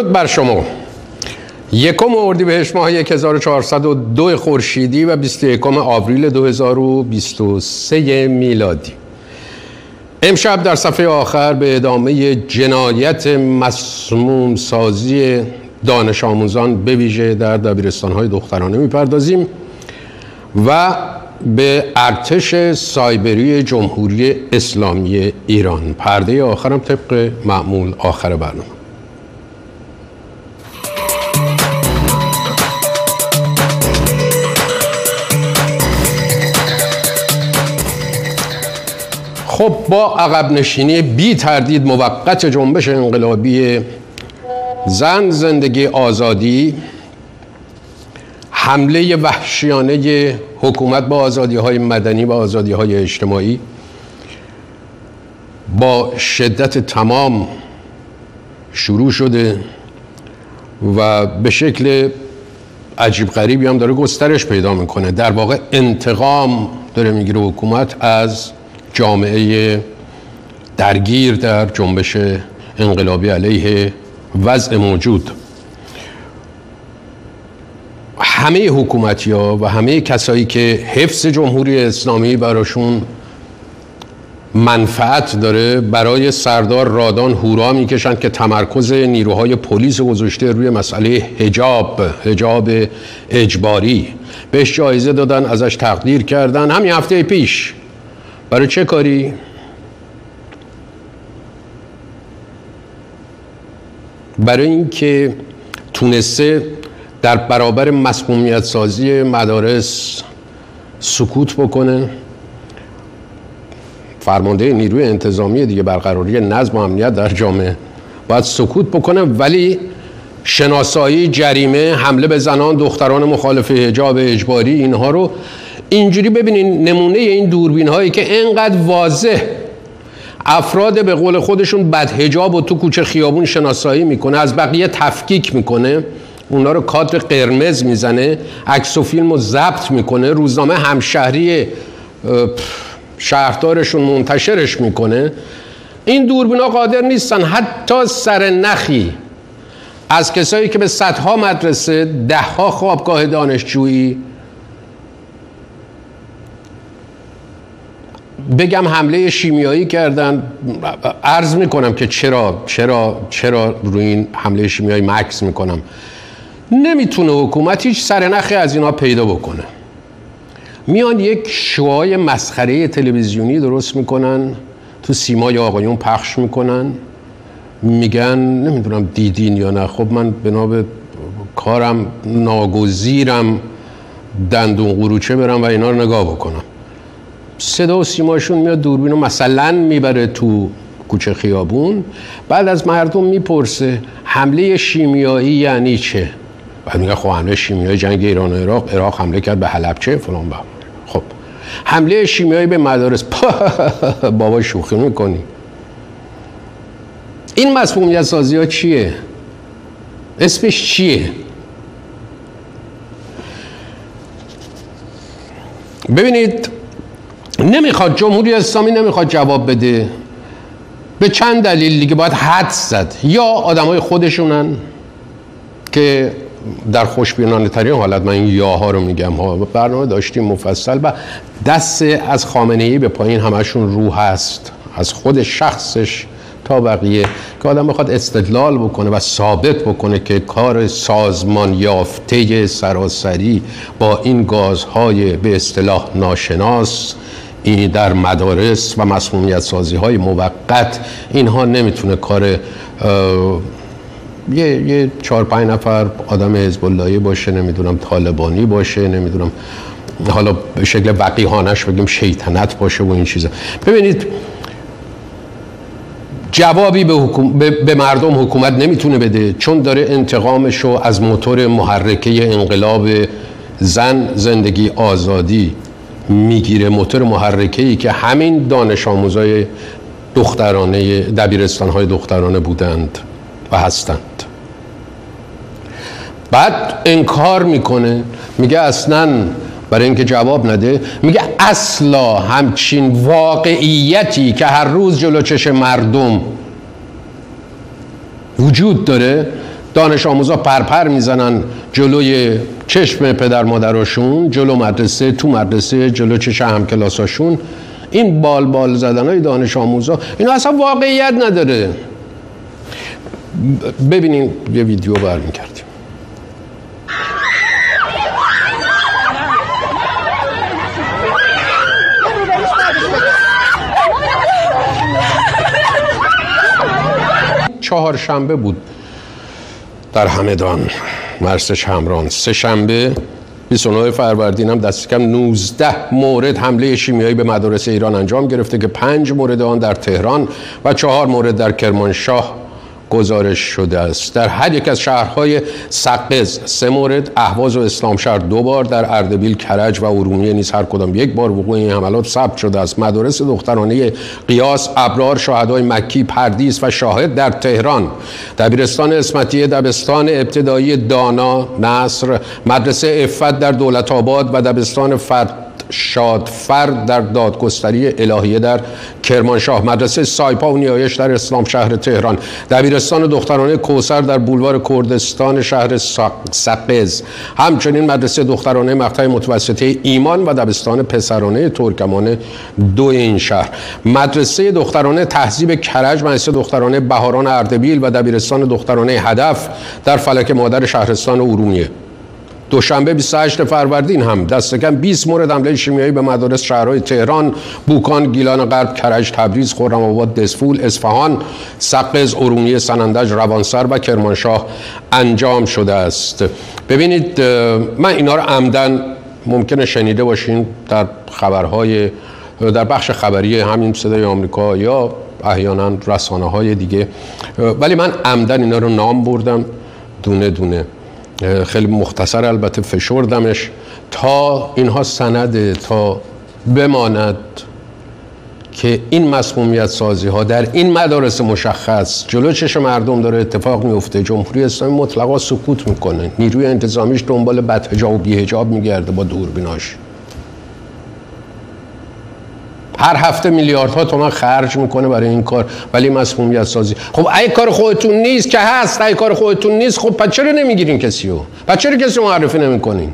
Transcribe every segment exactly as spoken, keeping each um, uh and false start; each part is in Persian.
درود بر شما. یکم اردیبهشت ماه هزار و چهارصد و دو خورشیدی و بیست و یکم آوریل دو هزار و بیست و سه میلادی. امشب در صفحه آخر به ادامه جنایت مسموم سازی دانش آموزان به ویژه در دبیرستان‌های دخترانه میپردازیم و به ارتش سایبری جمهوری اسلامی ایران. پرده آخرم طبق معمول آخر برنامه. خب با عقب نشینی بی تردید موقت جنبش انقلابی زن زندگی آزادی، حمله وحشیانه حکومت با آزادی‌های مدنی و آزادی‌های اجتماعی با شدت تمام شروع شده و به شکل عجیب غریبی هم داره گسترش پیدا میکنه. در واقع انتقام داره میگیره حکومت از جامعه درگیر در جنبش انقلابی علیه وضع موجود. همه حکومتی‌ها و همه کسایی که حفظ جمهوری اسلامی براشون منفعت داره برای سردار رادان هورا میکشن که تمرکز نیروهای پلیس گذاشته روی مسئله حجاب، حجاب اجباری. بهش جایزه دادن، ازش تقدیر کردن همین هفته پیش. برای چه کاری؟ برای اینکه تونسته در برابر مسمومیت سازی مدارس سکوت بکنه. فرمانده نیروی انتظامی دیگه برقراری نظم و امنیت در جامعه باید سکوت بکنه، ولی شناسایی، جریمه، حمله به زنان، دختران مخالف حجاب اجباری، اینها رو اینجوری ببینین. نمونه این دوربین هایی که اینقدر واضح افراد به قول خودشون بد حجاب و تو کوچه خیابون شناسایی میکنه، از بقیه تفکیک میکنه، اونا رو کادر قرمز میزنه، عکس و فیلم رو ضبط میکنه، روزنامه همشهری شهردارشون منتشرش میکنه. این دوربینا قادر نیستن حتی سر نخی از کسایی که به صدها مدرسه، دهها خوابگاه دانشجویی بگم حمله شیمیایی کردن. عرض میکنم که چرا چرا چرا روی این حمله شیمیایی مکس میکنم. نمیتونه حکومت هیچ سرنخی از اینا پیدا بکنه. میان یک شوهای مسخره تلویزیونی درست میکنن، تو سیمای آقایون پخش میکنن، میگن نمیدونم دیدین یا نه. خب من بنا به کارم ناگزیرم دندون قروچه برم و اینا رو نگاه بکنم. صدا و سیماشون میاد دوربینو مثلا میبره تو کوچه خیابون، بعد از مردم میپرسه حمله شیمیایی یعنی چه؟ بعد میگه خب حمله شیمیایی جنگ ایران و عراق، عراق حمله کرد به حلبچه فلان. بابا خب حمله شیمیایی به مدارس بابا شوخی میکنی؟ این مسمومیت سازی ها چیه؟ اسمش چیه؟ ببینید، نمیخواد جمهوری اسلامی نمیخواد جواب بده به چند دلیل دیگه. باید حدس زد. یا آدمای خودشونن که در خوشبینانه ترین حالت، من این یاها رو میگم ها، برنامه داشتیم مفصل و دست از خامنه‌ای به پایین همشون رو هست، از خود شخصش تا بقیه، که آدم بخواد استدلال بکنه و ثابت بکنه که کار سازمان یافته سراسری با این گازهای به اصطلاح ناشناس این در مدارس و مسمومیت سازی های موقت، اینها نمیتونه کار یه, یه چهار پنج نفر آدم حزب اللهی باشه، نمیدونم طالبانی باشه، نمیدونم حالا به شکل وقیحانش بگیم شیطنت باشه و این چیزا. ببینید، جوابی به, حکوم... به... به مردم حکومت نمیتونه بده، چون داره انتقامشو از موتور محرکه انقلاب زن زندگی آزادی میگیره. موتور محرکه‌ای که همین دانش آموزای دخترانه دبیرستان‌های دخترانه بودند و هستند. بعد انکار میکنه، میگه اصلاً برای اینکه جواب نده، میگه اصلا همچین واقعیتی که هر روز جلو چشم مردم وجود داره دانش آموزا پرپر میزنن جلوی چشم پدر مادرشون، جلو مدرسه، تو مدرسه، جلو چشم همکلاساشون. این بال بال زدن های دانش آموزا اینا اصلا واقعیت نداره. ببینین یه ویدیو برمی کردیم. چهارشنبه بود در همدان مرز شمران. سه شنبه بیست و نه فروردین هم دست کم نوزده مورد حمله شیمیایی به مدارس ایران انجام گرفته که پنج مورد آن در تهران و چهار مورد در کرمانشاه گزارش شده است. در هر یک از شهرهای سقز سه مورد، اهواز و اسلامشهر دو بار، در اردبیل، کرج و ارومیه نیز هر کدام یک بار وقوع این حملات ثبت شده است. مدارس دخترانه قیاس، ابرار، شهدای مکی، پردیس و شاهد در تهران، دبیرستان اسمتیه، دبستان ابتدایی دانا نصر، مدرسه عفت در دولت آباد و دبستان فرد شادفرد در دادگستری الهیه در کرمانشاه، مدرسه سایپا و نیایش در اسلام شهر تهران، دبیرستان دخترانه کوثر در بولوار کردستان شهر سقز، همچنین مدرسه دخترانه مقطع متوسطه ایمان و دبستان پسرانه ترکمان دو این شهر، مدرسه دخترانه تهذیب کرج، مدرسه دخترانه بهاران اردبیل و دبیرستان دخترانه هدف در فلک مادر شهرستان ارومیه. دوشنبه بیست و هشت فروردین هم دست کم بیست مورد حمله شیمیایی به مدارس شهرهای تهران، بوکان، گیلان غرب، کرج، تبریز، خرم‌آباد، دسفول، اصفهان، سقز، ارومیه، سنندج، روانسر و کرمانشاه انجام شده است. ببینید من اینا رو عمدن ممکنه شنیده باشین در خبرهای در بخش خبری همین صدای آمریکا یا احیانا رسانه‌های دیگه، ولی من عمدن اینا رو نام بردم دونه دونه، خیلی مختصر البته فشردمش تا اینها سنده، تا بماند که این مسمومیت سازی ها در این مدارس مشخص جلو چشم مردم داره اتفاق میفته. جمهوری اسلامی مطلقا سکوت میکنه، نیروی انتظامیش دنبال بدحجاب و بی‌حجاب میگرده با دوربیناش. هر هفته میلیاردها تومان خرج میکنه برای این کار، ولی مسمومیت سازی. خب اگه کار خودتون نیست که هست، اگه کار خودتون نیست خب پس چرا نمیگیرین کسی رو؟ پس چرا کسی معرفی نمیکنین؟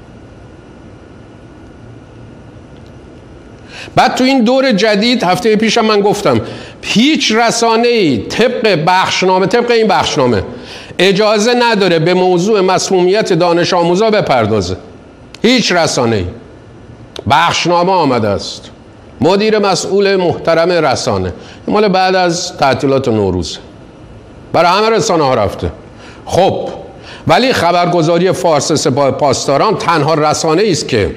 بعد تو این دور جدید هفته پیشم من گفتم هیچ رسانه‌ای طبق بخشنامه طبق این بخشنامه اجازه نداره به موضوع مسمومیت دانش آموزا بپردازه. هیچ رسانه‌ای. بخشنامه آمده است. مدیر مسئول محترم رسانه، مال بعد از تعطیلات نوروز برای همه رسانه ها رفته. خب ولی خبرگزاری فارس سپاه پاسداران تنها رسانه است که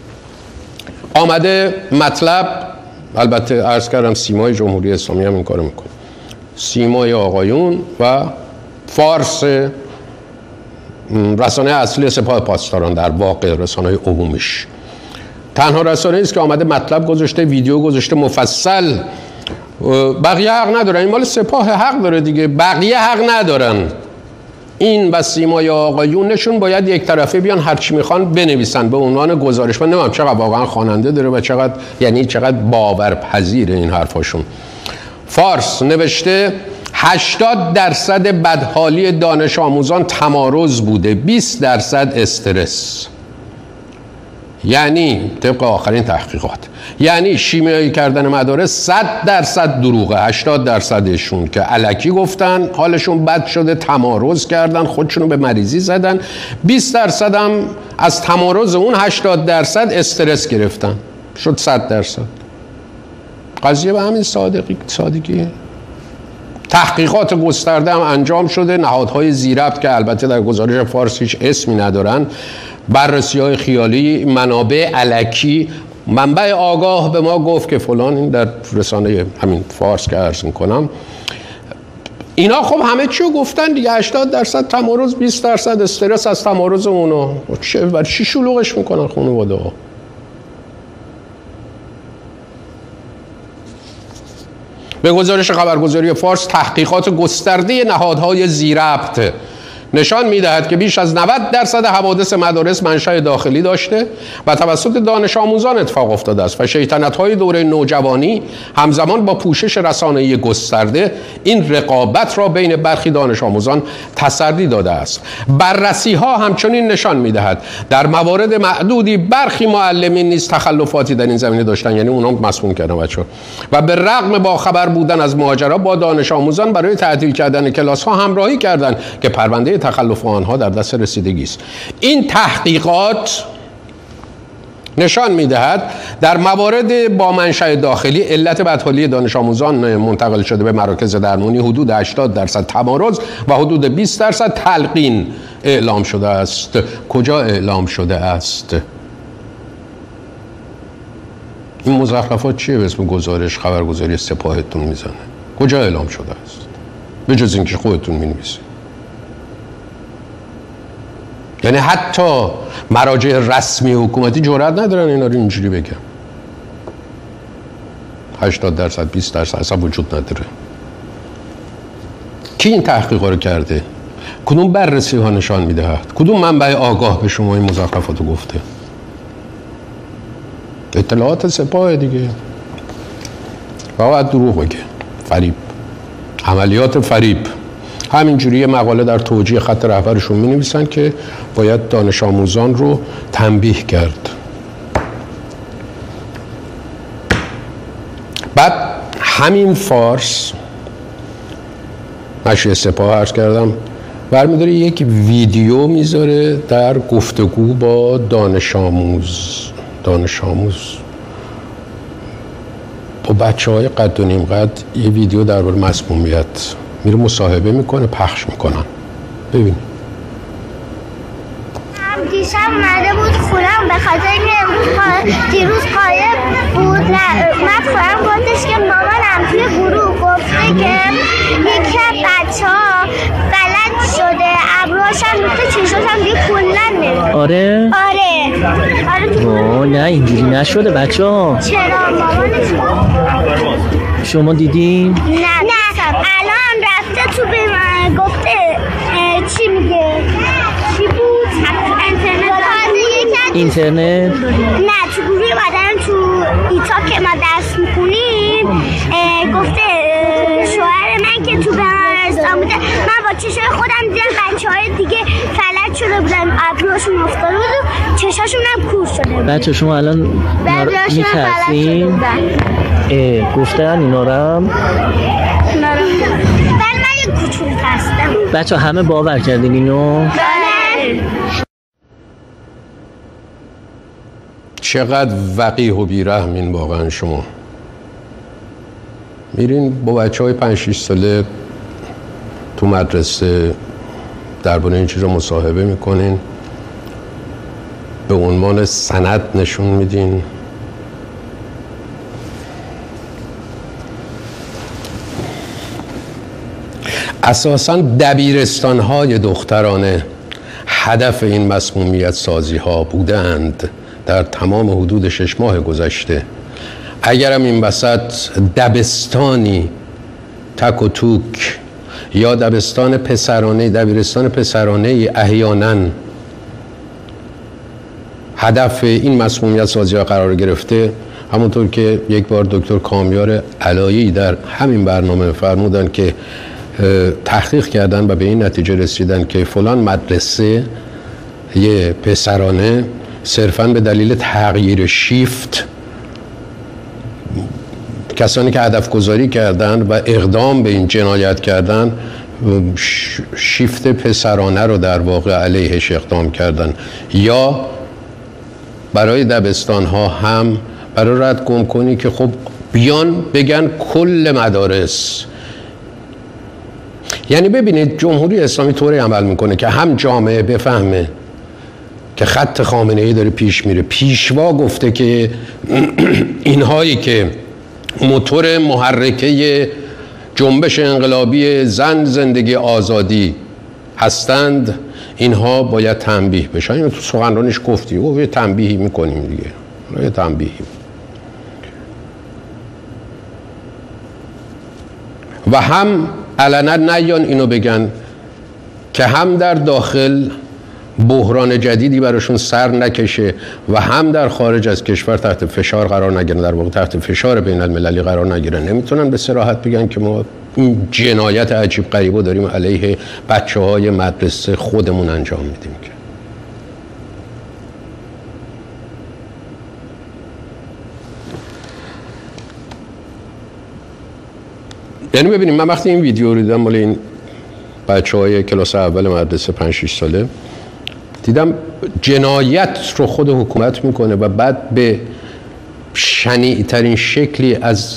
آمده مطلب، البته عرض کردم سیمای جمهوری اسلامی هم این کارو میکنه، سیمای آقایون و فارس رسانه اصلی سپاه پاسداران در واقع رسانه عمومیش، تنها رسانه است که آمده مطلب گذاشته، ویدیو گذاشته مفصل. بقیه حق ندارن، این مال سپاه حق داره دیگه، بقیه حق ندارن. این و سیمای آقایونشون باید یک طرفه بیان هر چی میخوان بنویسن به عنوان گزارش. من نمیدونم چقدر واقعا خواننده داره و چقدر یعنی چقدر باورپذیره این حرفاشون. فارس نوشته هشتاد درصد بدحالی دانش آموزان تمارض بوده، بیست درصد استرس. یعنی طبق آخرین تحقیقات، یعنی شیمیایی کردن مدارس صد درصد دروغه. هشتاد درصدشون که الکی گفتن حالشون بد شده، تمارض کردن، خودشونو به مریضی زدن. بیست درصد هم از تمارض اون هشتاد درصد استرس گرفتن، شد صد درصد. قضیه به همین سادگی سادگیه. تحقیقات گسترده هم انجام شده، نهادهای زیربط که البته در گزارش فارس هیچ اسمی ندارن، بررسی‌های خیالی، منابع الکی. منبع آگاه به ما گفت که فلان، این در رسانه همین فارس که عرض میکنم، اینا خب همه چیو گفتن دیگه. هشتاد درصد تمارض، بیست درصد استرس از تمارض اونو. چه برای چی شلوغش میکنن خانواده ها؟ به گزارش خبرگزاری فارس، تحقیقات گسترده نهادهای زیربط نشان میدهد که بیش از نود درصد حوادث مدارس منشأ داخلی داشته و توسط دانش آموزان اتفاق افتاده است و شیطنت‌های دوره نوجوانی همزمان با پوشش رسانه‌ای گسترده این رقابت را بین برخی دانش آموزان تسری داده است. بررسی‌ها همچنین نشان میدهد در موارد معدودی برخی معلمین نیز تخلفاتی در این زمینه داشتن، یعنی اونها مسموم کردن بچه‌ها، و به رغم با خبر بودن از ماجرا با دانش آموزان برای تعطیل کردن کلاس‌ها همراهی کردند که پرونده تخلف آنها در دست رسیدگی است. این تحقیقات نشان می‌دهد در موارد با منشأ داخلی علت بدحالی دانش آموزان منتقل شده به مراکز درمانی حدود هشتاد درصد تمارض و حدود بیست درصد تلقین اعلام شده است. کجا اعلام شده است؟ این مزخرفات چیه به اسم گزارش خبرگزاری سپاهتون میزنه؟ کجا اعلام شده است؟ به جز اینکه خودتون می‌نویسید. یعنی حتی مراجع رسمی حکومتی جرئت ندارن اینا رو اینجوری بگن. هشتاد درصد بیست درصد اصلا وجود نداره. کی این تحقیقا رو کرده؟ کدوم بررسی ها نشان میدهد؟ کدوم منبع آگاه به شما این مزخرفات رو گفته؟ اطلاعات سپاه دیگه. فقط دروغ بگه. فریب. عملیات فریب. همینجوری یه مقاله در توجیه خط رهبرشون می نویسن که باید دانش آموزان رو تنبیه کرد. بعد همین فارس نشریه سپاه عرض کردم برمی‌داره یک ویدیو میذاره در گفتگو با دانش آموز دانش آموز با بچه های قد و نیم قد یه ویدیو درباره مسمومیت میره مصاحبه میکنه، پخش میکنن. ببین دیشب اومده بود خونم به خاطر اینکه دیروز قایب بود. اومد خونم گفتش که مامانم توی گروه گفته که یکی از بچه ها بلد شده ابروهاشم ریخته چشاشم دیگه کلن نمیده. آره؟ آره آره اوه نه اینجوری نشده بچه ها. چرا مامانش شما دیدین؟ نه نه الان رفته تو به من گفته چی میگه چی بود اینترنت اینترنت نه تو گروه بدن تو ایتا که ما درس میخونیم گفته شوهر من که تو بیمارستان بوده من با چشای خودم دیدم بچه های دیگه فلج شده بودن ابروهاشون افتاده بود و چشاشون هم کور شده بود. بچه شما الان میترسین؟ گفتن اینا رو هم؟ بله من یک کوچولو ترسیدم. بچه همه باور کردین اینو؟ بله. چقدر وقیح و بیرحمین واقعا شما. میرین با بچه های پنج شیش ساله تو مدرسه درباره این چیزا مصاحبه میکنین، به عنوان سند نشون میدین. اساساً دبیرستان‌های دخترانه هدف این مسمومیت سازی ها بودند در تمام حدود شش ماه گذشته. اگرم این وسط دبستانی تک و توک یا دبستان پسرانه دبیرستان پسرانه احیانا هدف این مسمومیت سازی ها قرار گرفته، همونطور که یک بار دکتر کامیار علایی در همین برنامه فرمودن که تحقیق کردن و به این نتیجه رسیدن که فلان مدرسه یه پسرانه صرفاً به دلیل تغییر شیفت کسانی که هدف گذاری کردن و اقدام به این جنایت کردن شیفت پسرانه رو در واقع علیهش اقدام کردن، یا برای دبستان ها هم برای رد گم کنی که خب بیان بگن کل مدارس. یعنی ببینید جمهوری اسلامی طوری عمل میکنه که هم جامعه بفهمه که خط خامنه‌ای داره پیش میره. پیشوا گفته که اینهایی که موتور محرکه جنبش انقلابی زن زندگی آزادی هستند اینها باید تنبیه بشن. اینو تو سخنرانیش گفتی او یه تنبیهی میکنیم دیگه، یه تنبیهی. و هم علنا نیان اینو بگن که هم در داخل بحران جدیدی براشون سر نکشه و هم در خارج از کشور تحت فشار قرار نگیرن، در واقع تحت فشار بین المللی قرار نگیرن. نمیتونن به صراحت بگن که ما این جنایت عجیب غریبو داریم علیه بچه‌های مدرسه خودمون انجام میدیم. که یعنی ببینیم، من وقتی این ویدیو رو دیدم مال این بچه‌های کلاس اول مدرسه پنج شش ساله، دیدم جنایت رو خود حکومت میکنه و بعد به شنیع‌ترین شکلی از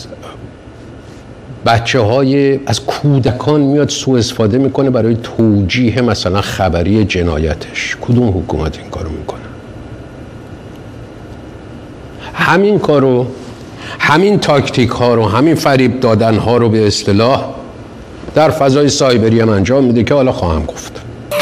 بچه‌های از کودکان میاد سوء استفاده میکنه برای توجیه مثلا خبری جنایتش. کدوم حکومت این کارو میکنه؟ همین کارو، همین تاکتیک ها رو، همین فریب دادن ها رو به اصطلاح در فضای سایبری هم انجام میده که حالا خواهم گفت.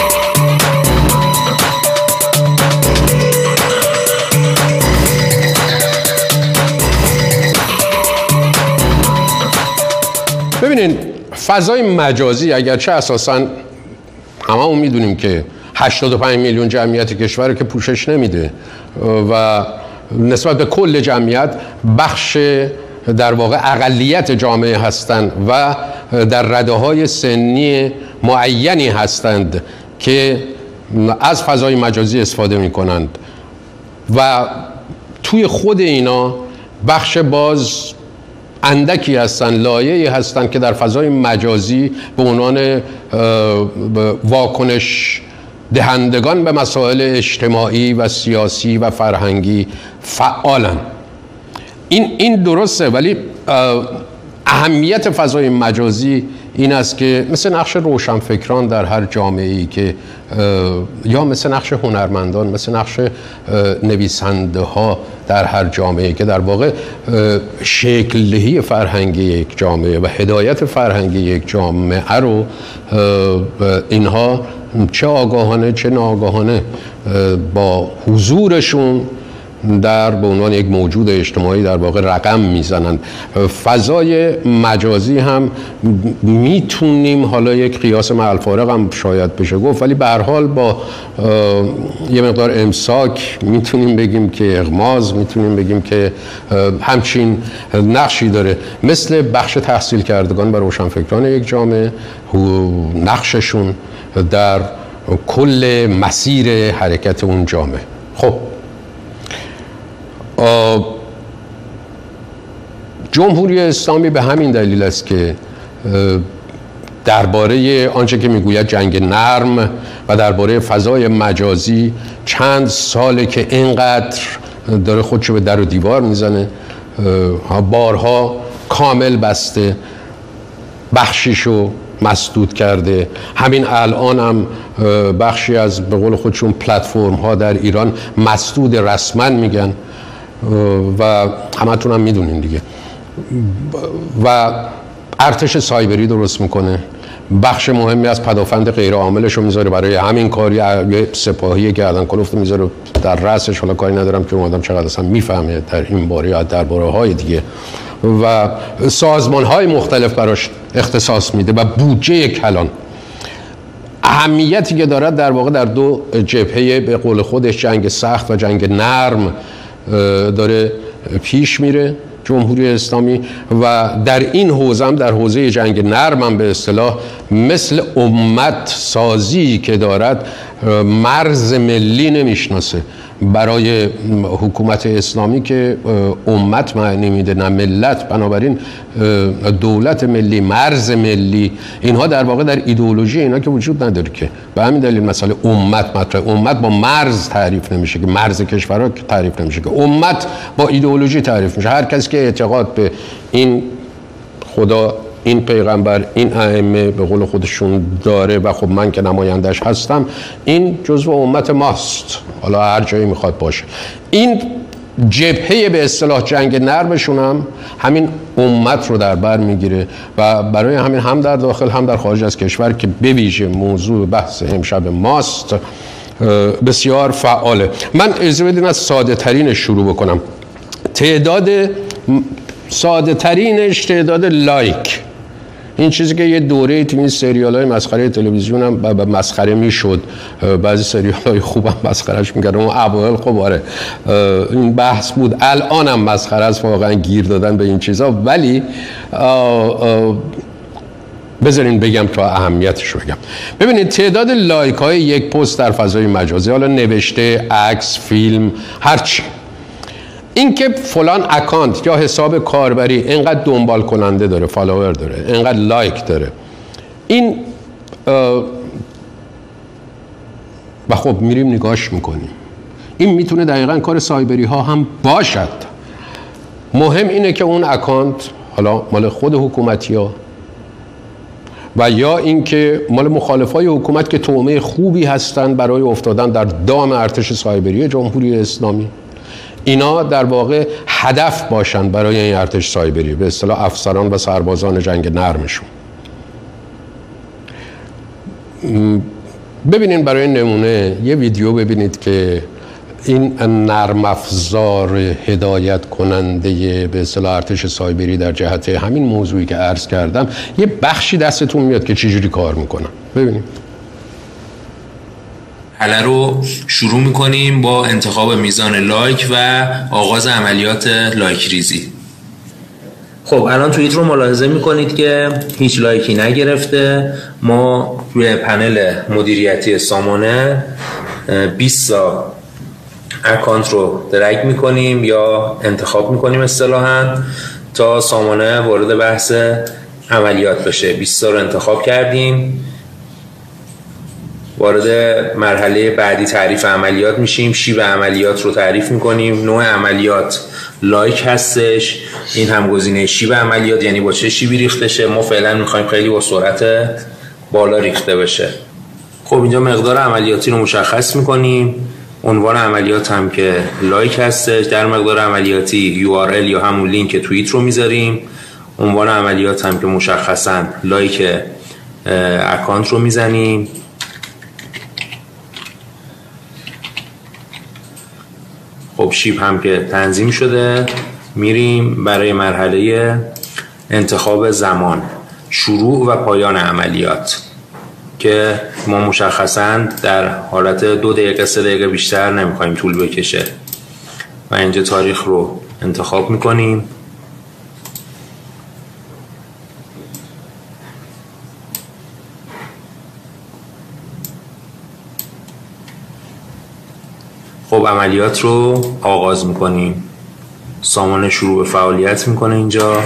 ببینین، فضای مجازی اگرچه اساساً هممون میدونیم که هشتاد و پنج میلیون جمعیت کشور که پوشش نمیده و نسبت به کل جمعیت بخش در واقع اقلیت جامعه هستند و در رده‌های سنی معینی هستند که از فضای مجازی استفاده میکنند و توی خود اینا بخش باز اندکی هستن، لایه‌ای هستن که در فضای مجازی به عنوان واکنش دهندگان به مسائل اجتماعی و سیاسی و فرهنگی فعالن. این این درسته، ولی اهمیت فضای مجازی این است که مثل نقش روشنفکران در هر جامعه‌ای که یا مثل نقش هنرمندان، مثل نقش نویسنده ها در هر جامعه‌ای که در واقع شکل دهی فرهنگی یک جامعه و هدایت فرهنگی یک جامعه رو اینها چه آگاهانه چه ناآگاهانه با حضورشون در به عنوان یک موجود اجتماعی در واقع رقم میزنند. فضای مجازی هم میتونیم حالا یک قیاس مع الفارق هم شاید بشه گفت، ولی به هر حال با یه مقدار امساک میتونیم بگیم که اغماض، میتونیم بگیم که همچین نقشی داره. مثل بخش تحصیل کردگان و روشنفکران یک جامعه، نقششون در کل مسیر حرکت اون جامعه. خب جمهوری اسلامی به همین دلیل است که درباره آنچه که میگوید جنگ نرم و درباره فضای مجازی چند ساله که اینقدر داره خودشو به در و دیوار میزنه، بارها کامل بسته، بخشیشو مسدود کرده. همین الان هم بخشی از به قول خودشون پلتفرم ها در ایران مسدود رسما میگن و همتون هم میدونین دیگه. و ارتش سایبری درست میکنه، بخش مهمی از پدافند غیر عاملش رو میذاره برای همین کاری، یه سپاهی گردن کلفت میذاره در رأسش. حالا کاری ندارم که اون آدم چقدر اصلا میفهمه در این باره یا در باره های دیگه، و سازمان های مختلف براش اختصاص میده و بودجه کلان. اهمیتی که دارد در واقع در دو جبهه به قول خودش جنگ سخت و جنگ نرم داره پیش میره جمهوری اسلامی. و در این حوزه هم، در حوزه جنگ نرم هم به اصطلاح مثل امت سازی که دارد مرز ملی نمیشناسه. برای حکومت اسلامی که امت معنی میده نه ملت، بنابراین دولت ملی، مرز ملی، اینها در واقع در ایدئولوژی اینا که وجود نداره که. به همین دلیل مسئله امت مطرح. امت با مرز تعریف نمیشه که، مرز کشورها تعریف نمیشه که، امت با ایدئولوژی تعریف میشه. هر کسی که اعتقاد به این خدا، این پیغمبر، این ائمه به قول خودشون داره و خب من که نمایندش هستم، این جزو امت ماست، حالا هر جایی میخواد باشه. این جبهه به اصطلاح جنگ نرمشون هم همین امت رو در بر میگیره و برای همین هم در داخل هم در خارج از کشور که به ویژه موضوع بحث امشب ماست بسیار فعاله. من اجازه بدین از ساده ترینش شروع بکنم. تعداد ساده ترینش تعداد لایک این چیزی که یه دوره تو این سریال های مسخره تلویزیون هم مسخره میشد، بعضی سریال های خوب هم مسخرهش میکردن، اون اوایل خب آره این بحث بود، الان هم مسخره است واقعا گیر دادن به این چیزا. ولی بذارین بگم تا اهمیتش رو بگم. ببینید تعداد لایک های یک پست در فضای مجازی، حالا نوشته، عکس، فیلم، هرچی، این که فلان اکانت یا حساب کاربری اینقدر دنبال کننده داره، فالوور داره، اینقدر لایک داره، این و خب میریم نگاش میکنیم، این میتونه دقیقاً کار سایبری ها هم باشد. مهم اینه که اون اکانت حالا مال خود حکومتی ها و یا اینکه مال مخالفای حکومت که تومه خوبی هستن برای افتادن در دام ارتش سایبری جمهوری اسلامی، اینا در واقع هدف باشن برای این ارتش سایبری، به اصطلاح افسران و سربازان جنگ نرمشون. ببینین برای نمونه یه ویدیو ببینید که این نرم افزار هدایت کننده به اصطلاح ارتش سایبری در جهت همین موضوعی که عرض کردم یه بخشی دستتون میاد که چجوری کار میکنن. ببینیم. حالا رو شروع میکنیم با انتخاب میزان لایک و آغاز عملیات لایک ریزی. خب الان توییت رو ملاحظه میکنید که هیچ لایکی نگرفته. ما روی پنل مدیریتی سامانه بیست تا اکانت رو درگ میکنیم یا انتخاب میکنیم اصطلاحاً تا سامانه وارد بحث عملیات بشه. بیست تا رو انتخاب کردیم، وارد مرحله بعدی تعریف عملیات میشیم. شیب عملیات رو تعریف میکنیم. نوع عملیات لایک هستش، این هم گزینه شیب عملیات، یعنی با چه شیبی ریخته شه. ما فعلا میخوایم خیلی با سرعت بالا ریخته بشه. خب اینجا مقدار عملیاتی رو مشخص میکنیم. عنوان عملیات هم که لایک هستش. در مقدار عملیاتی یو آر ال یا همون لینک توییت رو میذاریم. عنوان عملیات هم که مشخصا لایک اکانت رو میزنیم. خب شیب هم که تنظیم شده، میریم برای مرحله انتخاب زمان، شروع و پایان عملیات که ما مشخصاً در حالت دو دقیقه سه دقیقه بیشتر نمیخوایم طول بکشه و اینجا تاریخ رو انتخاب میکنیم. خب عملیات رو آغاز میکنیم. سامانه شروع به فعالیت میکنه. اینجا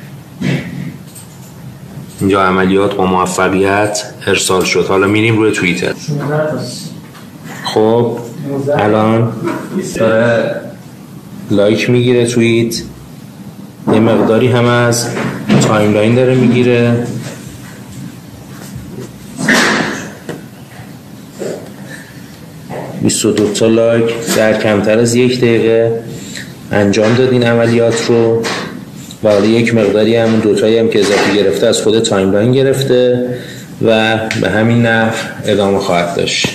اینجا عملیات با موفقیت ارسال شد. حالا میریم روی توییتر. خب الان داره لایک میگیره توییت، یه مقداری هم از تایملاین داره میگیره. بیست و دو تا لایک در کمتر از یک دقیقه انجام دادین عملیات رو و حالا یک مقداری همون دوتایی هم که اضافی گرفته از خود تایملاین گرفته و به همین نحو ادامه خواهد داشت.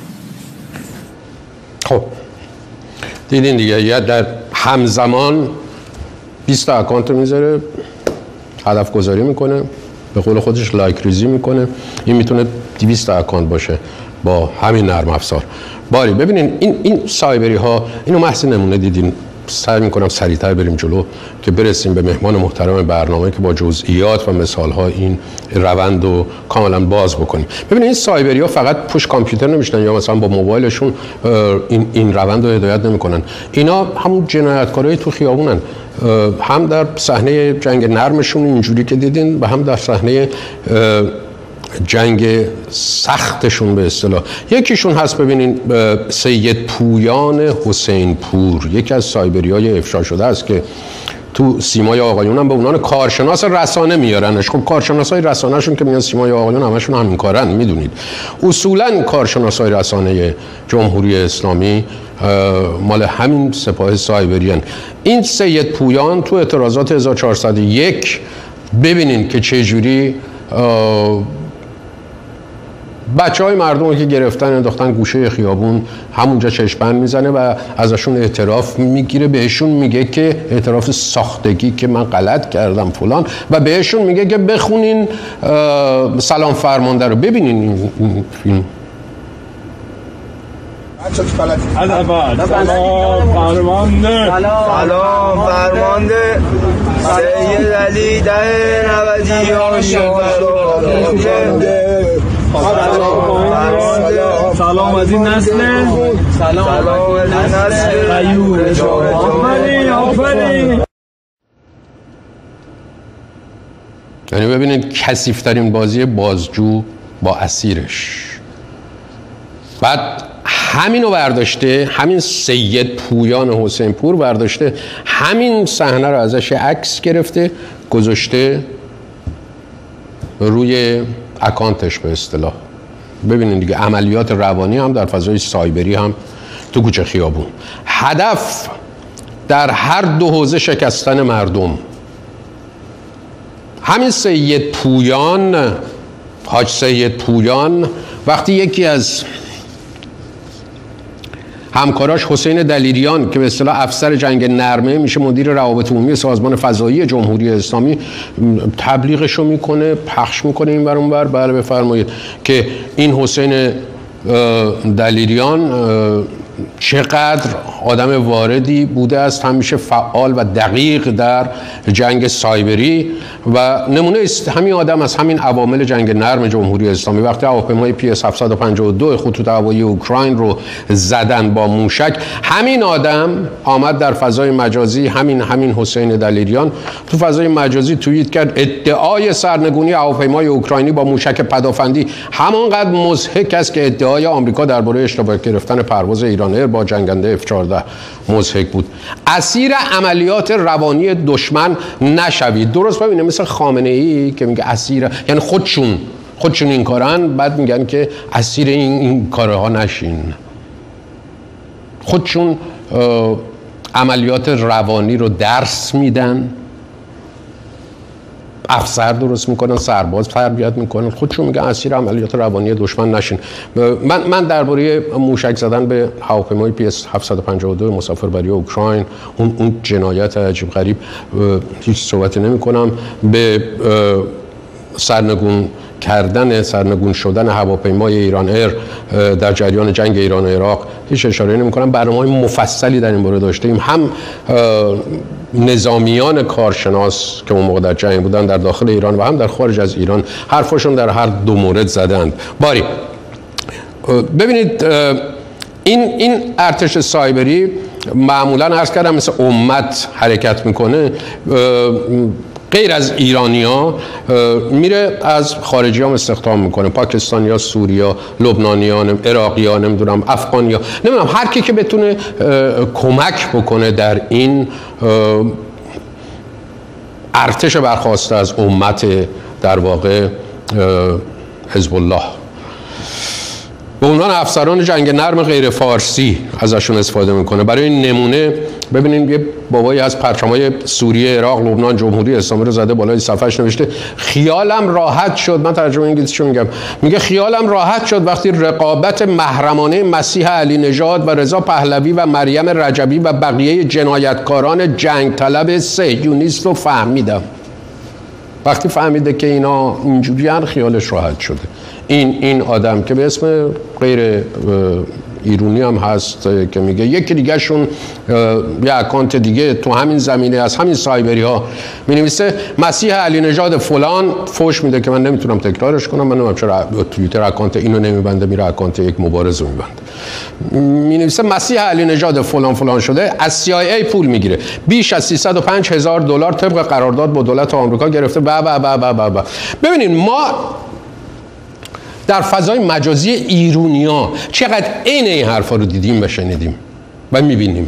خب دیدین دیگه، یا در همزمان بیست تا اکانت رو میذاره، هدف گذاری میکنه، به قول خودش لایک ریزی میکنه. این میتونه دویست تا اکانت باشه با همین نرم افزار. باری ببینین این این سایبری ها، اینو محض نمونه دیدین. سعی میکنم سریعتر بریم جلو که برسیم به مهمان محترم برنامه که با جزئیات و مثال ها این روند رو کاملا باز بکنیم. ببینید این سایبری ها فقط پشت کامپیوتر نمیشنن یا مثلا با موبایلشون این این روند رو هدایت نمیکنن. اینا همون جنایتکارای تو خیابونن، هم در صحنه جنگ نرمشون اینجوری که دیدین و هم در صحنه جنگ سختشون به اصطلاح. یکیشون هست ببینین سید پویان حسین پور، یکی از سایبری های افشا شده است که تو سیمای آقایون هم به عنوان کارشناس رسانه میارنش. خب کارشناس های رسانه شون که میان سیمای آقایون همشون همین کارن، میدونید. اصولا کارشناس های رسانه جمهوری اسلامی مال همین سپاه سایبری هن. این سید پویان تو اعتراضات هزار و چهارصد و یک ببینین که چجوری بچه های مردم که گرفتن انداختن گوشه خیابون، همونجا چشمند میزنه و ازشون اعتراف میگیره، بهشون میگه که اعتراف ساختگی که من غلط کردم فلان، و بهشون میگه که بخونین سلام فرمانده رو. ببینین این فیلم. از اول سلام فرمانده، سلام فرمانده سید علی ده نودی سلام از این نسل، سلام از این نسل قیور آفرین آفرین. یعنی ببینید کثیف‌ترین بازی بازجو با اسیرش. بعد همینو برداشته، همین سید پویان حسین پور برداشته همین صحنه رو ازش عکس گرفته گذاشته روی اکانتش به اصطلاح. ببینید دیگه عملیات روانی هم در فضای سایبری هم تو کوچه خیابون. هدف در هر دو حوزه شکستن مردم. همین سید پویان، حاج سید پویان، وقتی یکی از همکاراش حسین دلیریان که به اصطلاح افسر جنگ نرمه میشه، مدیر روابط عمومی سازمان فضایی جمهوری اسلامی، تبلیغشو میکنه، پخش میکنه این ور اون ور. بله بفرمایید که این حسین دلیریان چقدر آدم واردی بوده است، همیشه فعال و دقیق در جنگ سایبری و نمونه است همین آدم از همین عوامل جنگ نرم جمهوری اسلامی. وقتی هواپیمای پی اس هفتصد و پنجاه و دو خطوط هوایی اوکراین رو زدن با موشک، همین آدم آمد در فضای مجازی، همین همین حسین دلیریان تو فضای مجازی توییت کرد ادعای سرنگونی هواپیمای اوکراینی با موشک پدافندی همانقدر مضحک است که ادعای آمریکا درباره اشتباه گرفتن پرواز ایران ایر با جنگنده اف چهارده مضحک بود. اسیر عملیات روانی دشمن نشوید. درست ببینید مثل خامنه ای که میگه اسیر، یعنی خودشون خودشون این کارن، بعد میگن که اسیر این, این کارها نشین. خودشون عملیات روانی رو درس میدن، افسر درست میکنن، سرباز تربیت میکنن، خودشون میگن اسیر عملیات روانی دشمن نشین. من من درباره موشک زدن به هواپیمای پی اس هفتصد و پنجاه و دو مسافربری اوکراین، اون اون جنایت عجیب غریب، هیچ صحبتی نمیکنم. به سرنگون کردن سرنگون شدن هواپیمای ایران ایر در جریان جنگ ایران و عراق هیچ اشاره نمی کنم. برنامه‌های مفصلی در این مورد داشتیم، هم نظامیان کارشناس که اون موقع در جنگ بودن در داخل ایران و هم در خارج از ایران حرفشون در هر دو مورد زدند. باری ببینید این این ارتش سایبری معمولا عرض کردم مثل امت حرکت میکنه، غیر از ایرانی ها میره از خارجی هم استخدام میکنه، پاکستانی ها، سوری ها، لبنانی ها، عراقی ها، نمیدونم افغانی ها، نمیدونم هر کی که بتونه کمک بکنه در این ارتش برخواسته از امت در واقع حزب الله. به عنوان افسران جنگ نرم غیر فارسی ازشون استفاده میکنه. برای نمونه ببینید یه بابایی از پرچمای سوریه، عراق، لبنان، جمهوری اسلامی رو زده بالای صفحش، نوشته خیالم راحت شد، من ترجمه انگلیسیشو میگم، میگه خیالم راحت شد وقتی رقابت محرمانه مسیح علی نژاد و رضا پهلوی و مریم رجبی و بقیه جنایتکاران جنگ طلب صهیونیست رو فهمیدم. وقتی فهمیده که اینا اینجوری هن خیالش راحت شده. این این آدم که به اسم غیر ایرونی هم هست که میگه یکی دیگه شون یه اکانت دیگه تو همین زمینه از همین سایبری ها می نویسه مسیح علی نژاد فلان فوش میده که من نمیتونم تکرارش کنم، من نمیدونم چرا توییتر اکانت اینو نمیبنده، میره اکانت یک مبارز رو میبنده. می نویسه مسیح علی نژاد فلان فلان شده، از سی آی ای پول میگیره، بیش از سیصد و پنج هزار دلار طبق قرارداد با دولت آمریکا گرفته. با با با با با ببینید ما در فضای مجازی ایرونیا چقدر عین این حرفا رو دیدیم و شنیدیم و میبینیم.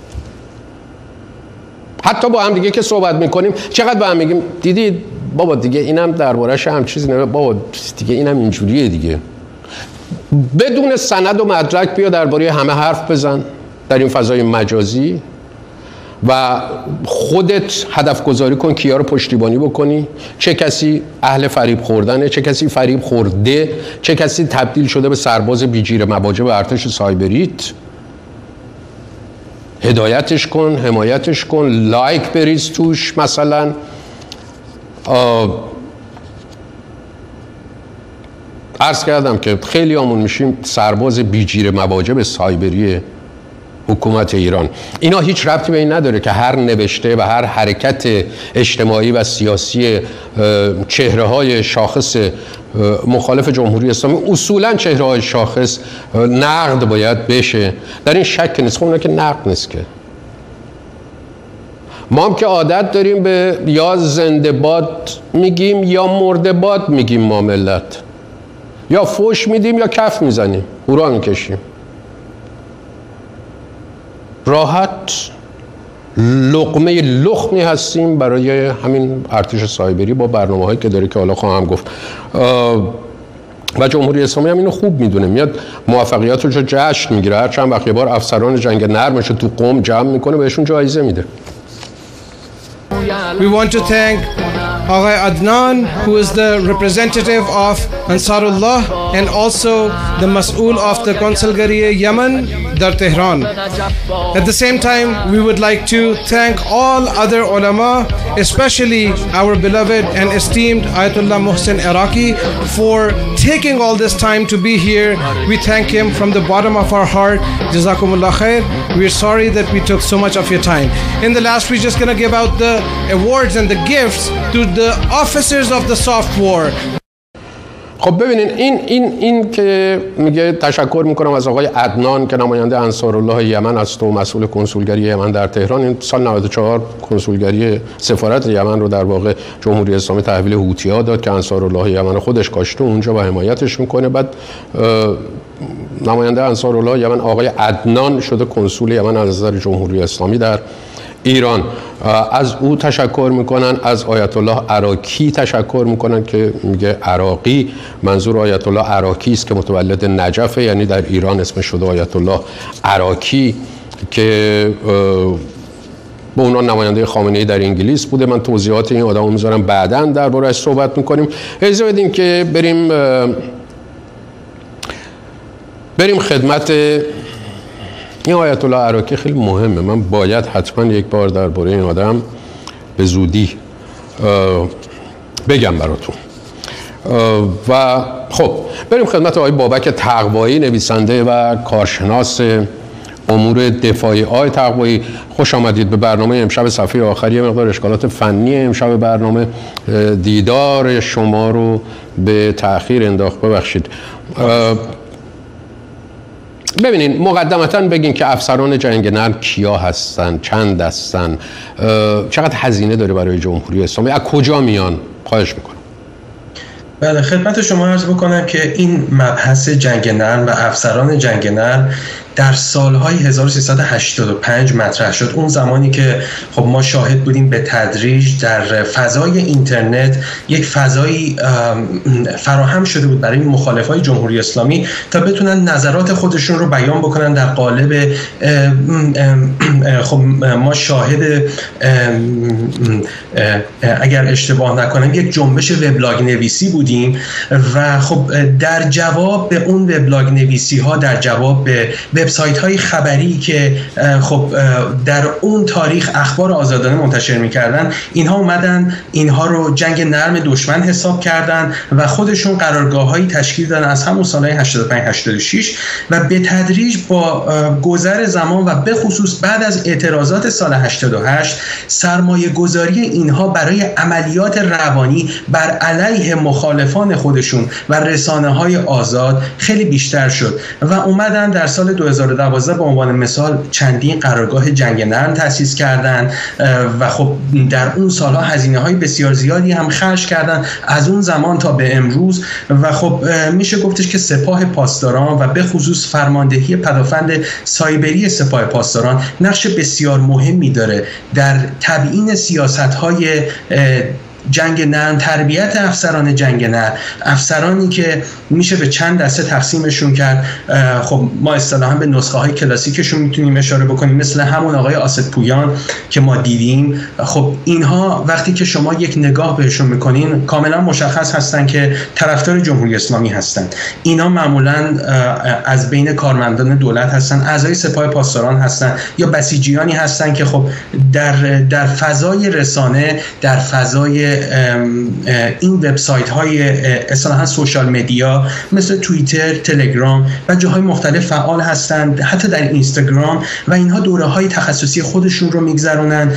حتی با هم دیگه که صحبت میکنیم چقدر با هم میگیم دیدید بابا دیگه اینم درباره‌اش هم چیزی نمیگه، بابا دیگه اینم اینجوریه دیگه. بدون سند و مدرک بیا درباره همه حرف بزن در این فضای مجازی و خودت هدف گذاری کن کیا رو پشتیبانی بکنی، چه کسی اهل فریب خوردنه، چه کسی فریب خورده، چه کسی تبدیل شده به سرباز بیجیر مواجب ارتش سایبریت. هدایتش کن، حمایتش کن، لایک بریز توش. مثلا عرض کردم که خیلی همون میشیم سرباز بیجیر مواجب سایبری حکومت ایران. اینا هیچ ربطی به این نداره که هر نوشته و هر حرکت اجتماعی و سیاسی چهره های شاخص مخالف جمهوری اسلامی، اصولا چهره های شاخص نقد باید بشه، در این شک نیست. خب اونا که نقد نیست که. ما هم که عادت داریم به یا زنده باد میگیم یا مرده باد میگیم، ما ملت یا فوش میدیم یا کف میزنیم، هورا میکشیم. راحت لقمه لخمی هستیم برای همین ارتش سایبری با برنامه هایی که داره که حالا خواهم گفت. و جمهوری اسلامی هم اینو خوب میدونه، میاد موفقیت رو جشن میگیره، هر چند وقت یه بار افسران جنگ نرمش رو تو قم جمع میکنه بهشون جایزه میده. We want to thank Aghay Adnan, who is the representative of Ansarullah and also the Mas'ul of the Consulgariye Yemen, Dar Tehran. At the same time, we would like to thank all other ulama, especially our beloved and esteemed Ayatollah Mohsen Iraqi, for taking all this time to be here. We thank him from the bottom of our heart. Jazakumullah khair. We're sorry that we took so much of your time. In the last, we're just going to give out the awards and the gifts to the officers of the soft war. خب ببینین این این این که میگه تشکر میکنم از آقای عدنان که نماینده انصارالله یمن است و مسئول کنسولگری یمن در تهران. این سال نود و چهار کنسولگری سفارت یمن رو در واقع جمهوری اسلامی تحویل هوتی‌ها داد که انصارالله یمن خودش کاشته اونجا و حمایتش میکنه. بعد نماینده انصارالله یمن آقای عدنان شده کنسول یمن از نظر جمهوری اسلامی در ایران. از او تشکر میکنن، از آیت الله عراقی تشکر میکنن که میگه عراقی، منظور آیت الله عراقی است که متولد نجفه، یعنی در ایران اسمش شده آیت الله عراقی که با اونا نماینده خامنه‌ای در انگلیس بوده. من توضیحات این آدمو میذارم بعداً درباره‌اش صحبت میکنیم. اجازه بدین که بریم بریم خدمت این آیت الله عراقی. خیلی مهمه، من باید حتما یک بار درباره این آدم به زودی بگم براتون. و خب بریم خدمت آقای بابک تقوایی، نویسنده و کارشناس امور دفاعی. آقای تقوایی خوش آمدید به برنامه امشب صفحه آخری. یه مقدار اشکالات فنی امشب برنامه دیدار شما رو به تأخیر انداخت، ببخشید. ببینین مقدمتاً بگین که افسران جنگ نرم کیا هستن، چند هستن، چقدر هزینه داره برای جمهوری اسلامی، از کجا میان؟ خواهش میکنم. بله، خدمت شما عرض بکنم که این مبحث جنگ نرم و افسران جنگ نرم در سالهای هزار و سیصد و هشتاد و پنج مطرح شد. اون زمانی که خب ما شاهد بودیم به تدریج در فضای اینترنت یک فضایی فراهم شده بود برای مخالفای جمهوری اسلامی تا بتونن نظرات خودشون رو بیان بکنن در قالب خب ما شاهد اگر اشتباه نکنم یک جنبش وبلاگ نویسی بودیم و خب در جواب به اون وبلاگ نویسی ها، در جواب به وبسایت های خبری که خب در اون تاریخ اخبار آزادانه منتشر می‌کردن، اینها اومدن اینها رو جنگ نرم دشمن حساب کردن و خودشون قرارگاه‌هایی تشکیل دادن از همون سالهای هشتاد و پنج هشتاد و شش و به تدریج با گذر زمان و به خصوص بعد از اعتراضات سال هشتاد و هشت سرمایه گذاری اینها برای عملیات روانی بر علیه مخالفان خودشون و رسانه‌های آزاد خیلی بیشتر شد و اومدن در سال دو هزار و دوازده به عنوان مثال چندین قرارگاه جنگ نرم تأسیس کردن و خب در اون سالها هزینه‌های بسیار زیادی هم خرج کردن از اون زمان تا به امروز و خب میشه گفتش که سپاه پاسداران و به خصوص فرماندهی پدافند سایبری سپاه پاسداران نقش بسیار مهمی داره در تبیین سیاست‌های جنگ نرم، تربیت افسران جنگ نرم، افسرانی که میشه به چند دسته تقسیمشون کرد. خب ما اصطلاحاً به نسخه های کلاسیکشون میتونیم اشاره بکنیم، مثل همون آقای آسد پویان که ما دیدیم. خب اینها وقتی که شما یک نگاه بهشون میکنین کاملا مشخص هستن که طرفدار جمهوری اسلامی هستن. اینا معمولاً از بین کارمندان دولت هستن، اعضای سپاه پاسداران هستن یا بسیجیانی هستن که خب در در فضای رسانه، در فضای این وبسایت های اصطلاحاً سوشال مدیا مثل توییتر، تلگرام و جاهای مختلف فعال هستند، حتی در اینستاگرام، و اینها دوره های تخصصی خودشون رو میگذرونن.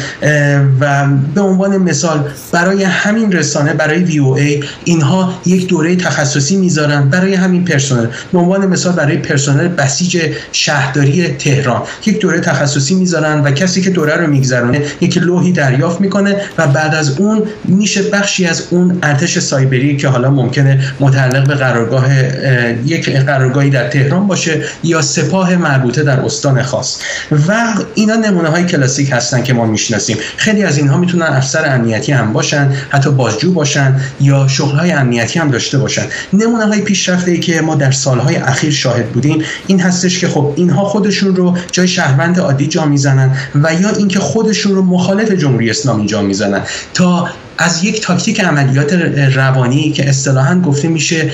و به عنوان مثال برای همین رسانه، برای وی او ای، اینها یک دوره تخصصی میذارن برای همین پرسنل. به عنوان مثال برای پرسنل بسیج شهرداری تهران یک دوره تخصصی میذارن و کسی که دوره رو میگذرونه یک لوحی دریافت میکنه و بعد از اون میشه بخشی از اون ارتش سایبری که حالا ممکنه متعلق به قرارگاه یک قرارگاهی در تهران باشه یا سپاه مربوطه در استان خاص. و اینا نمونه های کلاسیک هستن که ما میشناسیم. خیلی از اینها میتونن افسر امنیتی هم باشن، حتی بازجو باشن یا شغل های امنیتی هم داشته باشن. نمونه های پیشرفته‌ای که ما در سالهای اخیر شاهد بودیم این هستش که خب اینها خودشون رو جای شهروند عادی جا میزنن و یا اینکه خودشون رو مخالف جمهوری اسلامی جا میزنن تا از یک تاکتیک عملیات روانی که اصطلاحاً گفته میشه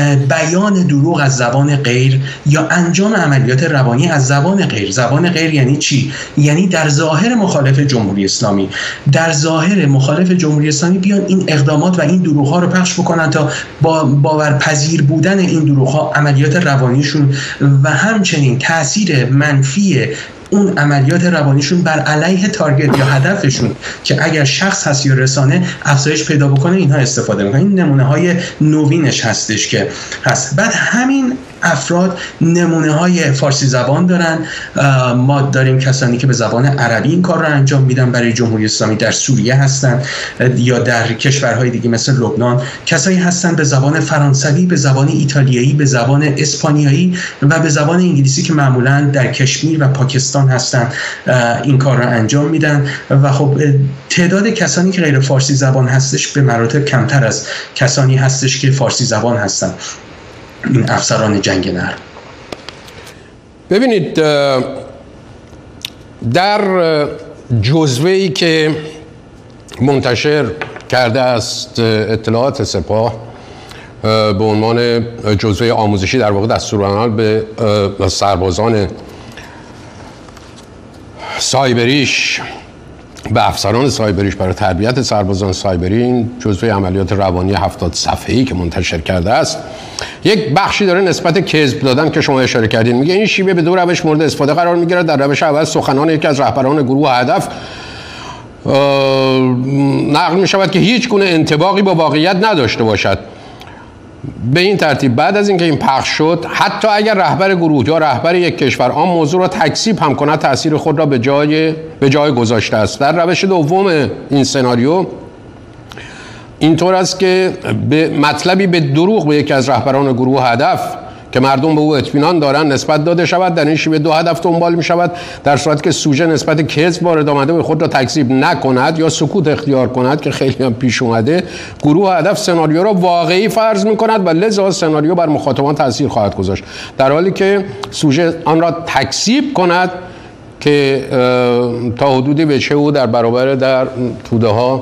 بیان دروغ از زبان غیر یا انجام عملیات روانی از زبان غیر. زبان غیر یعنی چی؟ یعنی در ظاهر مخالف جمهوری اسلامی، در ظاهر مخالف جمهوری اسلامی بیان این اقدامات و این دروغ ها رو پخش بکنن تا با باورپذیر بودن این دروغ ها عملیات روانیشون و همچنین تاثیر منفی اون عملیات روانیشون بر علیه تارگت یا هدفشون که اگر شخص هست یا رسانه افزایش پیدا بکنه اینها استفاده میکنن. این نمونه های نوینش هستش که هست. بعد همین افراد نمونه های فارسی زبان دارن. ما داریم کسانی که به زبان عربی این کار رو انجام میدن برای جمهوری اسلامی، در سوریه هستن یا در کشورهای دیگه مثل لبنان. کسایی هستن به زبان فرانسوی، به زبان ایتالیایی، به زبان اسپانیایی و به زبان انگلیسی که معمولا در کشمیر و پاکستان هستن این کار رو انجام میدن. و خب تعداد کسانی که غیر فارسی زبان هستش به مراتب کمتر از کسانی هستش که فارسی زبان هستن، این افسران جنگ نرم. ببینید در جزوه‌ای که منتشر کرده است اطلاعات سپاه به عنوان جزوه آموزشی در واقع دستورالعمل به سربازان سایبریش، به افسران سایبریش برای تربیت سربازان سایبری، این جزوه عملیات روانی هفتاد صفحه‌ای که منتشر کرده است یک بخشی داره نسبت کذب دادن که شما اشاره کردین. میگه این شیوه به دو روش مورد استفاده قرار میگیرد. در روش اول سخنان یکی از رهبران گروه هدف نقل میشود که هیچ گونه انطباقی با واقعیت نداشته باشد. به این ترتیب بعد از اینکه این پخش شد، حتی اگر رهبر گروه یا رهبر یک کشور آن موضوع را تکذیب هم کند، تاثیر خود را به جای به جای گذاشته است. در روش دوم این سناریو اینطور است که به مطلبی به دروغ به یکی از رهبران گروه هدف که مردم به او اطمینان دارند نسبت داده شود. در این شیوه دو هدف دنبال می شود. در صورتی که سوژه نسبت کذب وارد آمده و خود را تکذیب نکند یا سکوت اختیار کند که خیلی هم پیش اومده، گروه هدف سناریو را واقعی فرض می کند و لذا سناریو بر مخاطبان تاثیر خواهد گذاشت، در حالی که سوژه آن را تکذیب کند که تا حدودی به چه او در برابر در توده ها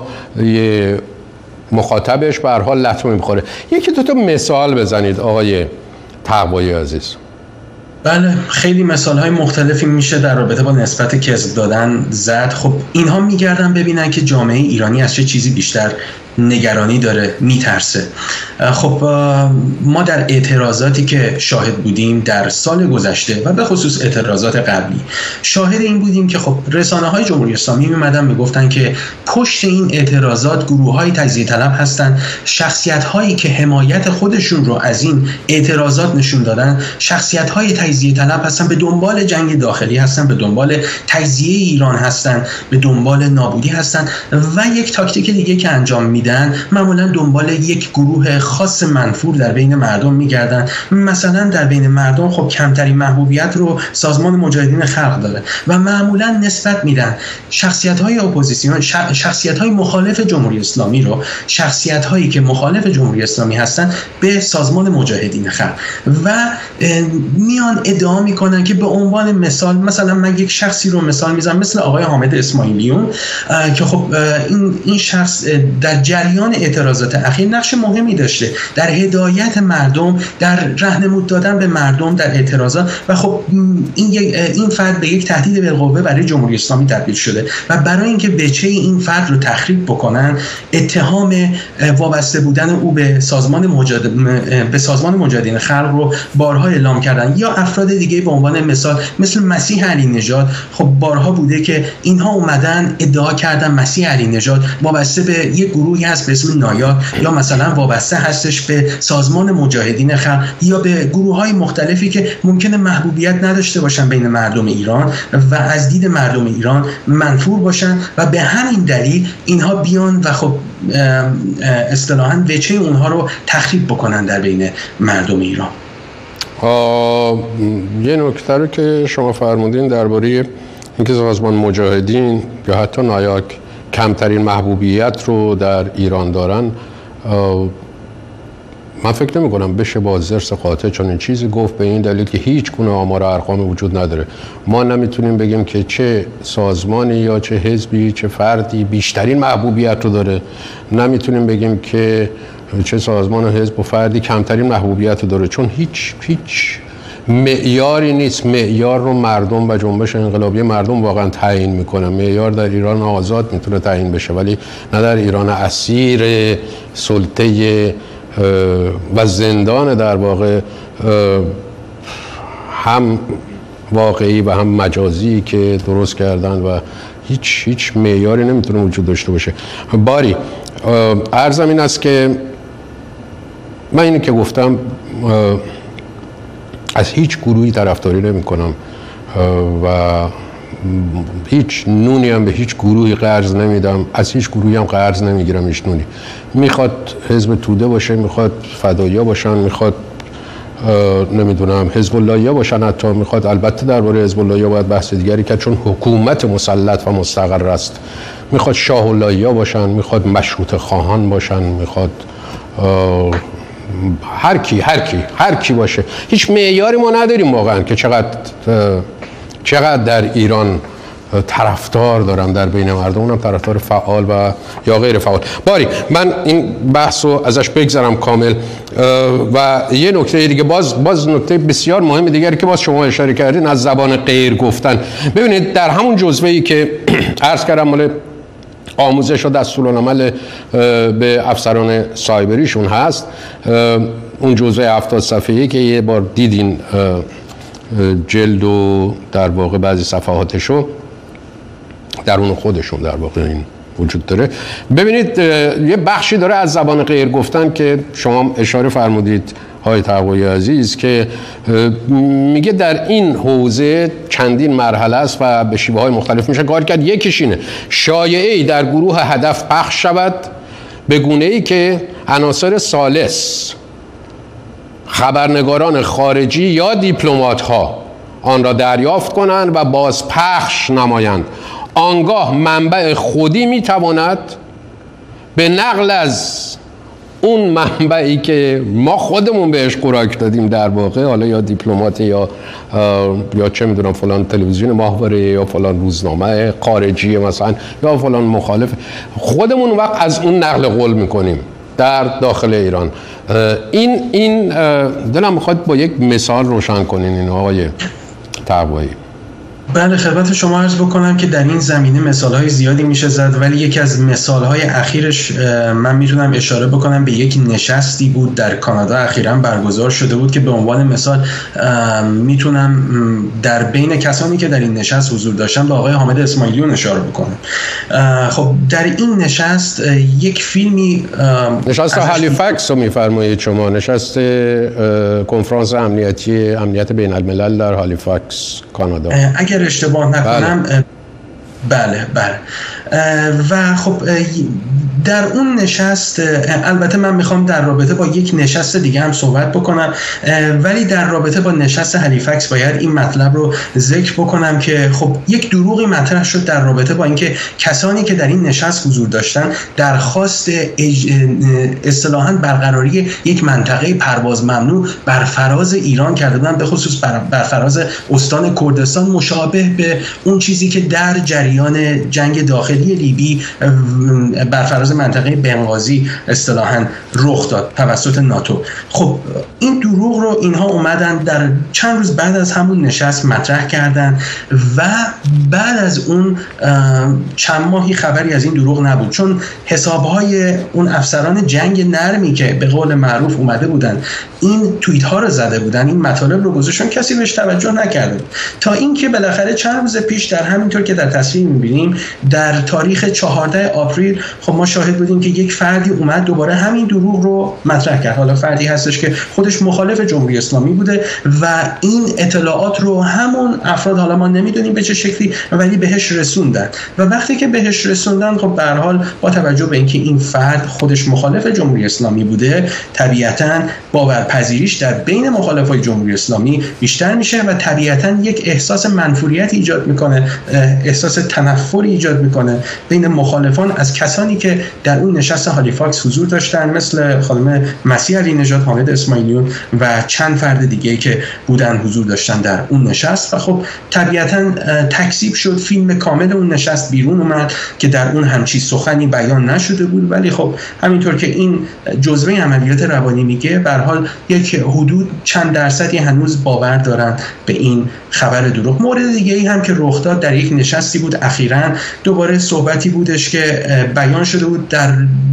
مخاطبش به هر حال لطمه می‌خوره. یکی دو تا مثال بزنید آقای تقوایی عزیز. بله، خیلی مثال‌های مختلفی میشه در رابطه با نسبت کذب دادن زد. خب اینها میگردن ببینن که جامعه ایرانی از چه چیزی بیشتر نگرانی داره، میترسه. خب ما در اعتراضاتی که شاهد بودیم در سال گذشته و به خصوص اعتراضات قبلی شاهد این بودیم که خب رسانه‌های جمهوری اسلامی میمدن میگفتن که پشت این اعتراضات گروه‌های تجزیه طلب هستن، شخصیت‌هایی که حمایت خودشون رو از این اعتراضات نشون دادن شخصیت‌های تجزیه طلب هستن، به دنبال جنگ داخلی هستن، به دنبال تجزیه ایران هستن، به دنبال نابودی هستن. و یک تاکتیک دیگه که انجام می میدن معمولا دنبال یک گروه خاص منفور در بین مردم میگردن. مثلا در بین مردم خب کمترین محبوبیت رو سازمان مجاهدین خلق داره و معمولا نسبت میدن شخصیت های اپوزیسیون، شخصیت های مخالف جمهوری اسلامی رو، شخصیت هایی که مخالف جمهوری اسلامی هستن به سازمان مجاهدین خلق و میان ادعا میکنن که به عنوان مثال، مثلا من یک شخصی رو مثال میزنم مثل آقای حامد اسماعیلیون که خب این این شخص در جریان اعتراضات اخیر نقش مهمی داشته در هدایت مردم، در راهنمود دادن به مردم در اعتراضات و خب این این فرد به یک تهدید بالقوه برای جمهوری اسلامی تبدیل شده و برای اینکه بچه این فرد رو تخریب بکنن اتهام وابسته بودن او به سازمان مجاهد به سازمان مجاهدین خلق رو بارها اعلام کردن. یا افراد دیگه به عنوان مثال مثل مسیح علی نژاد، خب بارها بوده که اینها اومدن ادعا کردن مسیح علی نژاد وابسته به یک گروهی هست به اسم نایا یا مثلا وابسته هستش به سازمان مجاهدین خلق یا به گروه‌های مختلفی که ممکنه محبوبیت نداشته باشن بین مردم ایران و از دید مردم ایران منفور باشن و به همین دلیل اینها بیان و خب اصطلاحاً وجه اونها رو تخریب بکنن در بین مردم ایران. یه نکته رو که شما فرمودین درباره اینکه سازمان مجاهدین یا حتی نایاک کمترین محبوبیت رو در ایران دارن، من فکر نمی کنم بشه با زرس قاطع چون این چیزی گفت، به این دلیل که هیچ گونه آمار و ارقام وجود نداره. ما نمیتونیم بگیم که چه سازمانی یا چه حزبی چه فردی بیشترین محبوبیت رو داره، نمیتونیم بگیم که چه سازمان و حزب و فردی کمترین محبوبیت رو داره، چون هیچ هیچ معیاری نیست. معیار رو مردم و جنبش انقلابی مردم واقعا تعیین میکنه. معیار در ایران آزاد میتونه تعیین بشه ولی نه در ایران اسیر سلطه و زندان در واقع هم واقعی و هم مجازی که درست کردن و هیچ هیچ معیاری نمیتونه وجود داشته باشه. باری عرضم این است که من اینی که گفتم از هیچ گروهی طرفداری نمی کنم و هیچ نونی هم به هیچ گروهی قرض نمیدم، از هیچ گروهی هم قرض نمیگیرم هیچ نونی. میخواد حزب توده باشه، میخواد فدایا باشن، میخواد نمیدونم حزب اللهیا باشن، حتی میخواد، البته درباره حزب اللهیا باید بحث دیگری کرد چون حکومت مسلط و مستقر است، میخواد شاه اللهیا باشن، میخواد مشروطه خواهان باشن، میخواد هر کی هر کی هر کی باشه. هیچ معیاری ما نداریم واقعا که چقدر چقدر در ایران طرفدار دارم در بین مردم، اونم طرفدار فعال و یا غیر فعال. باری من این بحث رو ازش بگذارم کامل و یه نکته دیگه، باز باز نکته بسیار مهم دیگری که باز شما اشاره کردین از زبان غیر گفتن. ببینید در همون جزوه‌ای که عرض کردم مال آموزش و دستورالعمل به افسران سایبریشون هست، اون جزوه هفتاد صفحه‌ای که یه بار دیدین جلد و در واقع بعضی صفحاتشو در اون خودشون در واقع این وجود داره. ببینید یه بخشی داره از زبان غیر گفتن که شما اشاره فرمودید های تقوی عزیز که میگه در این حوزه چندین مرحله است و به شیوه های مختلف میشه کار کرد. یکیش اینه شایعه‌ای در گروه هدف پخش شود به گونه‌ای که عناصر ثالث، خبرنگاران خارجی یا دیپلمات ها آن را دریافت کنند و باز پخش نمایند. آنگاه منبع خودی میتواند به نقل از اون منبعی که ما خودمون بهش خوراک دادیم در واقع، حالا یا دیپلمات یا یا چه میدونم فلان تلویزیون ماهواره یا فلان روزنامه خارجی مثلا یا فلان مخالف، خودمون وقت از اون نقل قول میکنیم در داخل ایران. این این دلم میخواد با یک مثال روشن کنین این آقای تقوایی. بله خدمت شما عرض بکنم که در این زمینه مثال‌های زیادی میشه زد، ولی یکی از مثال‌های اخیرش من میتونم اشاره بکنم به یک نشستی بود در کانادا اخیراً برگزار شده بود که به عنوان مثال میتونم در بین کسانی که در این نشست حضور داشتن به آقای حامد اسماعیلیون اشاره بکنم. خب در این نشست یک فیلمی نشست هالیفکس رو میفرمایید شما، نشست کنفرانس امنیتی امنیت بین الملل در هالیفکس کانادا اگر اشتباه نکنم. بله بله, بله. و خب در اون نشست، البته من میخوام در رابطه با یک نشست دیگه هم صحبت بکنم، ولی در رابطه با نشست هالیفکس باید این مطلب رو ذکر بکنم که خب یک دروغی مطرح شد در رابطه با اینکه کسانی که در این نشست حضور داشتن درخواست اج... اصطلاحاً برقراری یک منطقه پرواز ممنوع بر فراز ایران کرده بودن، به خصوص بر, بر فراز استان کردستان، مشابه به اون چیزی که در جریان جنگ داخلی لیبی بر فراز منطقه بنغازی اصطلاحاً رخ داد توسط ناتو. خب این دروغ رو اینها اومدن در چند روز بعد از همون نشست مطرح کردن و بعد از اون چند ماهی خبری از این دروغ نبود، چون حسابهای اون افسران جنگ نرمی که به قول معروف اومده بودن این توییت ها رو زده بودن، این مطالب رو گذاشتن، کسی بهش توجه نکرده، تا اینکه بالاخره چند روز پیش در همینطور که در تصویر می‌بینیم در تاریخ چهاردهم آپریل خب ما شاهد بودیم که یک فردی اومد دوباره همین دروغ رو مطرح کرد. حالا فردی هستش که خودش مخالف جمهوری اسلامی بوده و این اطلاعات رو همون افراد، حالا ما نمیدونیم به چه شکلی، ولی بهش رسوندن و وقتی که بهش رسوندن خب به هر حال با توجه به اینکه این فرد خودش مخالف جمهوری اسلامی بوده، طبیعتاً باورپذیریش در بین مخالفای جمهوری اسلامی بیشتر میشه و طبیعتاً یک احساس منفوریت ایجاد میکنه، احساس تنفر ایجاد میکنه بین مخالفان از کسانی که در اون نشست هالیفاکس حضور داشتن، مثل خانم مسیح علی نژاد، حامد اسماعیلیون و چند فرد دیگه که بودن حضور داشتن در اون نشست. و خب طبیعتاً تکذیب شد، فیلم کامل اون نشست بیرون اومد که در اون همچی سخنی بیان نشده بود، ولی خب همینطور که این جزوه عملیات روانی میگه، به هر حال یک حدود چند درصدی هنوز باور دارن به این خبر دروغ. مورد دیگه ای هم که رخ داد در یک نشستی بود اخیراً، دوباره صحبتی بودش که بیان شده بود در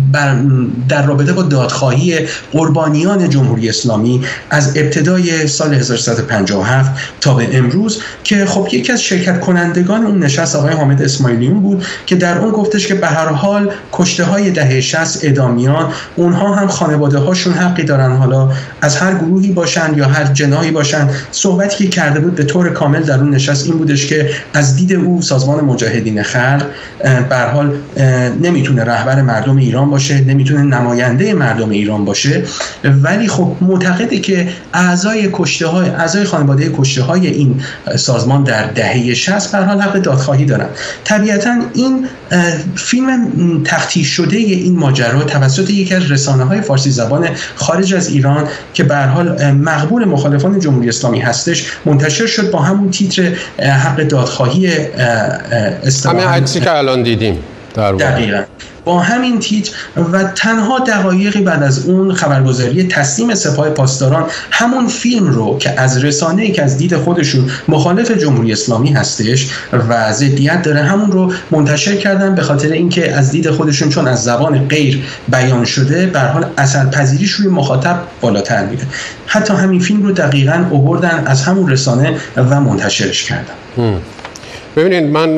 در رابطه با دادخواهی قربانیان جمهوری اسلامی از ابتدای سال هزار و سیصد و پنجاه و هفت تا به امروز، که خب یکی از شرکت کنندگان اون نشست آقای حامد اسماعیلیون بود که در اون گفتش که به هر حال کشته های دهه شصت اعدامیان، اونها هم خانواده هاشون حقی دارن، حالا از هر گروهی باشن یا هر جناحی باشن. صحبتی که کرده بود به طور کامل در اون نشست این بودش که از دید او سازمان مجاهدین خلق به هر حال نمیتونه رهبر مردم ایران باشه، نمیتونه نماینده مردم ایران باشه، ولی خب معتقده که اعضای کشته های اعضای خانواده کشته های این سازمان در دهه شصت به هر حال حق دادخواهی دارن. طبیعتاً این فیلم تفتیش شده این ماجرا توسط یکی از رسانه‌های فارسی زبان خارج از ایران که به هر حال مقبول مخالفان جمهوری اسلامی هستش منتشر شد با همون تیتر حق دادخواهی همین عکسی که الان دیدیم در دقیقاً با همین تیتر و تنها دقایقی بعد از اون خبرگزاری تسلیم سپاه پاسداران همون فیلم رو که از رسانه‌ای که از دید خودشون مخالف جمهوری اسلامی هستش و ضدیت داره همون رو منتشر کردن، به خاطر اینکه از دید خودشون چون از زبان غیر بیان شده به هر حال اثرپذیریش روی مخاطب بالاتر میره. حتی همین فیلم رو دقیقاً آوردن از همون رسانه و منتشرش کردن. ببینید من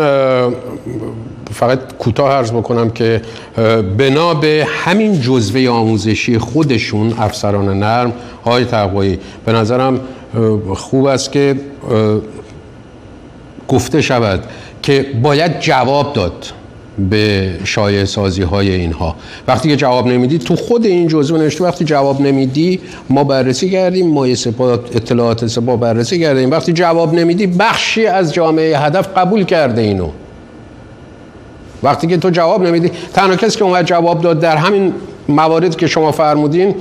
فقط کوتاه عرض بکنم که بنا به همین جزوه آموزشی خودشون افسران نرم های تقوایی به نظرم خوب است که گفته شود که باید جواب داد به شایعه سازی های اینها. وقتی که جواب نمیدی، تو خود این جزوه نوشته وقتی جواب نمیدی ما بررسی کردیم، ما سپاه اطلاعات سپاه بررسی کردیم، وقتی جواب نمیدی بخشی از جامعه هدف قبول کرده اینو. وقتی که تو جواب نمیدی، تنها کسی که اومد جواب داد در همین مواردی که شما فرمودین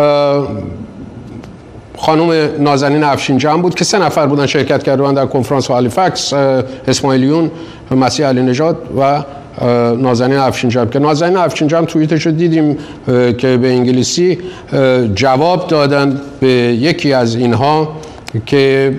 خانم نازنین افشینجان بود که سه نفر بودن شرکت کردن در کنفرانس هالیفکس، اسماعیلیون، مسیح علی نژاد و نازنین افشینجان، که نازنین افشینجان توییتش رو دیدیم که به انگلیسی جواب دادن به یکی از اینها که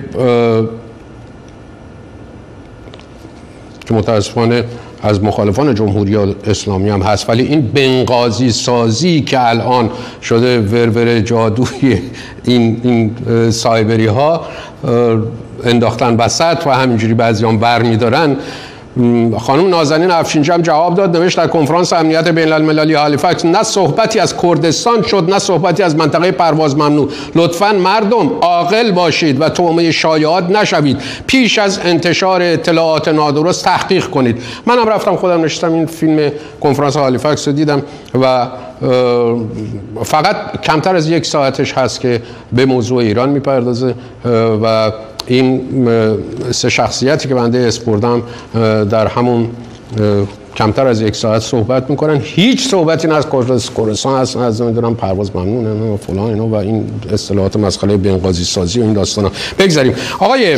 که متاسفانه از مخالفان جمهوری اسلامی هم هست، ولی این بنغازی سازی که الان شده ورور جادوی این, این سایبری ها انداختن وسط و همینجوری بعضی هم بر می دارن، خانم نازنین افشینجی هم جواب داد، نوشت در کنفرانس امنیت بین المللی هالیفاکس نه صحبتی از کردستان شد نه صحبتی از منطقه پرواز ممنوع. لطفاً مردم عاقل باشید و تومه شایعات نشوید. پیش از انتشار اطلاعات نادرست تحقیق کنید. منم رفتم خودم نشستم این فیلم کنفرانس هالیفاکس رو دیدم و فقط کمتر از یک ساعتش هست که به موضوع ایران میپردازه و این سه شخصیتی که بنده اسپردم در همون کمتر از یک ساعت صحبت میکنن. هیچ صحبتی نه از کردستان هست، نه از نمیدونم پرواز ممنوع و فلان اینا و این اصطلاحات مسخره بنغازی سازی و این داستانا. بگذاریم. آقای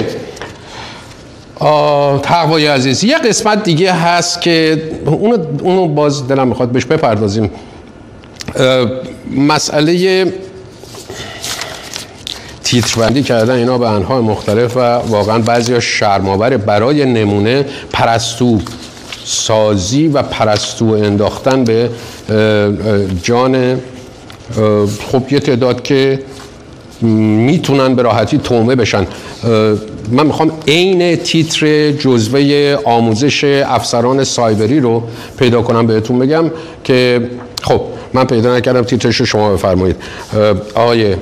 تقوایی عزیز، یه قسمت دیگه هست که اونو, اونو باز دلم میخواد بهش بپردازیم. مسئله تیتربندی کردن اینا به انواع مختلف و واقعا بعضی ها شرم‌آوره. برای نمونه پرستو سازی و پرستو انداختن به جان خب یه تعداد که میتونن به راحتی تومه بشن. من میخوام عین تیتر جزوه آموزش افسران سایبری رو پیدا کنم بهتون بگم که خب من پیدا نکردم، تیترش رو شما بفرمایید. آقای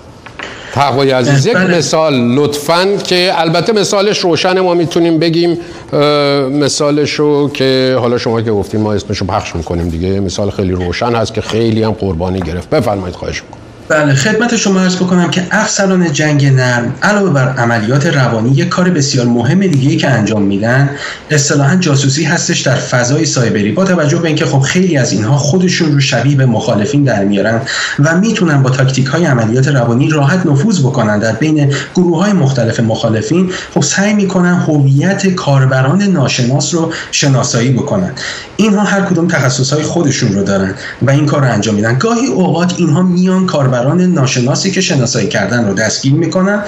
تقوایی عزیز یک مثال لطفاً که البته مثالش روشن، ما میتونیم بگیم مثالش رو که حالا شما که گفتیم ما اسمش رو پخش میکنیم دیگه. مثال خیلی روشن هست که خیلی هم قربانی گرفت. بفرمایید خواهش میکنم. بله، خدمت شما عرض بکنم که افسران جنگ نرم علاوه بر عملیات روانی یک کار بسیار مهم دیگه‌ای که انجام میدن اصطلاحاً جاسوسی هستش در فضای سایبری. با توجه به اینکه خب خیلی از اینها خودشون رو شبیه به مخالفین در میارن و میتونن با تاکتیک‌های عملیات روانی راحت نفوذ بکنن در بین گروه‌های مختلف مخالفین، خب سعی میکنن هویت کاربران ناشناس رو شناسایی بکنن. اینها هر کدوم تخصص‌های خودشون رو دارن و این کار رو انجام میدن. گاهی اوقات اینها میان کاربران ناشناسی که شناسایی کردن رو دستگیر میکنن،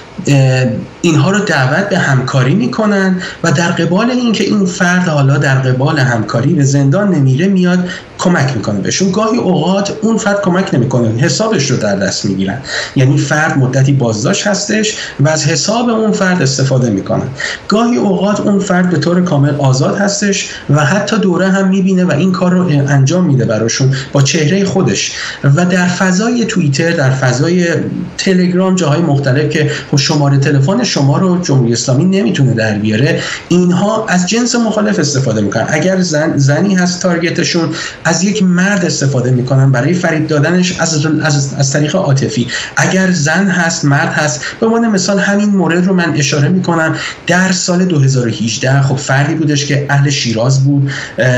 اینها رو دعوت به همکاری میکنن و در قبال اینکه این فرد حالا در قبال همکاری به زندان نمیره میاد کمک میکنه بهشون. گاهی اوقات اون فرد کمک نمیکنه، حسابش رو در دست میگیرن، یعنی فرد مدتی بازداشت هستش و از حساب اون فرد استفاده میکنن. گاهی اوقات اون فرد به طور کامل آزاد هستش و حتی دوره هم میبینه و این کار رو انجام میده براشون با چهره خودش. و در فضای توییتر، در فضای تلگرام، جاهای مختلف که شماره تلفن شما رو جمهوری اسلامی نمیتونه در بیاره، اینها از جنس مخالف استفاده میکنن. اگر زن زنی هست تارگتشون، از یک مرد استفاده میکنن برای فریب دادنش از از, از طریق عاطفی. اگر زن هست، مرد هست. به عنوان مثال همین مورد رو من اشاره میکنم. در سال دو هزار و هجده خب فردی بودش که اهل شیراز بود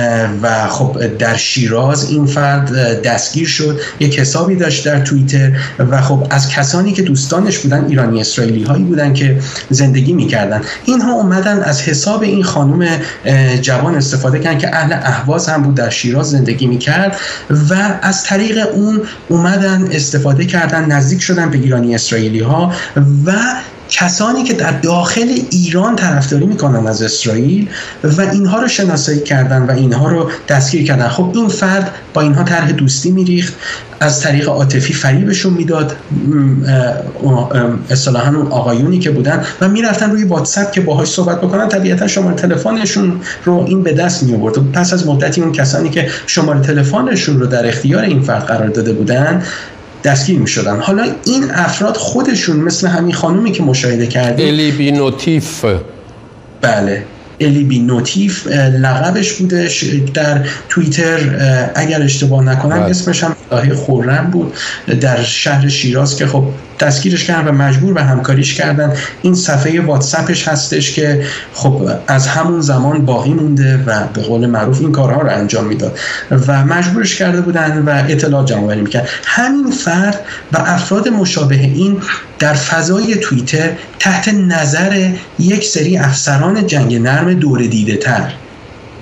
و خب در شیراز این فرد دستگیر شد. یک حسابی داشت در توییتر و خب از کسانی که دوستانش بودن ایرانی اسرائیلی هایی بودن که زندگی میکردن، اینها اومدن از حساب این خانم جوان استفاده کردن که اهل اهواز هم بود، در شیراز زندگی میکرد و از طریق اون اومدن استفاده کردن، نزدیک شدن به ایرانی اسرائیلی ها و کسانی که در داخل ایران طرفداری میکنن از اسرائیل و اینها رو شناسایی کردن و اینها رو دستگیر کردن. خب این فرد با اینها طرح دوستی میریخت، از طریق عاطفی فریبشون میداد، اصطلاحاً اون آقایونی که بودن و میرفتن روی واتساپ که باهاش صحبت بکنن، طبیعتا شماره تلفنشون رو این به دست می آورد. پس از مدتی اون کسانی که شماره تلفنشون رو در اختیار این فرد قرار داده بودن دستگیر می شدن. حالا این افراد خودشون مثل همین خانومی که مشاهده کردیم، الی بی نوتیف، بله الی بی نوتیف لقبش بودش در توییتر، اگر اشتباه نکنم اسمش هم الهه خرم بود، در شهر شیراز که خب دستگیرش کردن و مجبور به همکاریش کردن. این صفحه واتساپش هستش که خب از همون زمان باقی مونده و به قول معروف این کارها رو انجام میداد و مجبورش کرده بودن و اطلاعات جمع‌آوری میکرد. همین فرد و افراد مشابه این در فضای توییتر تحت نظر یک سری افسران جنگ نرم دوره دیده تر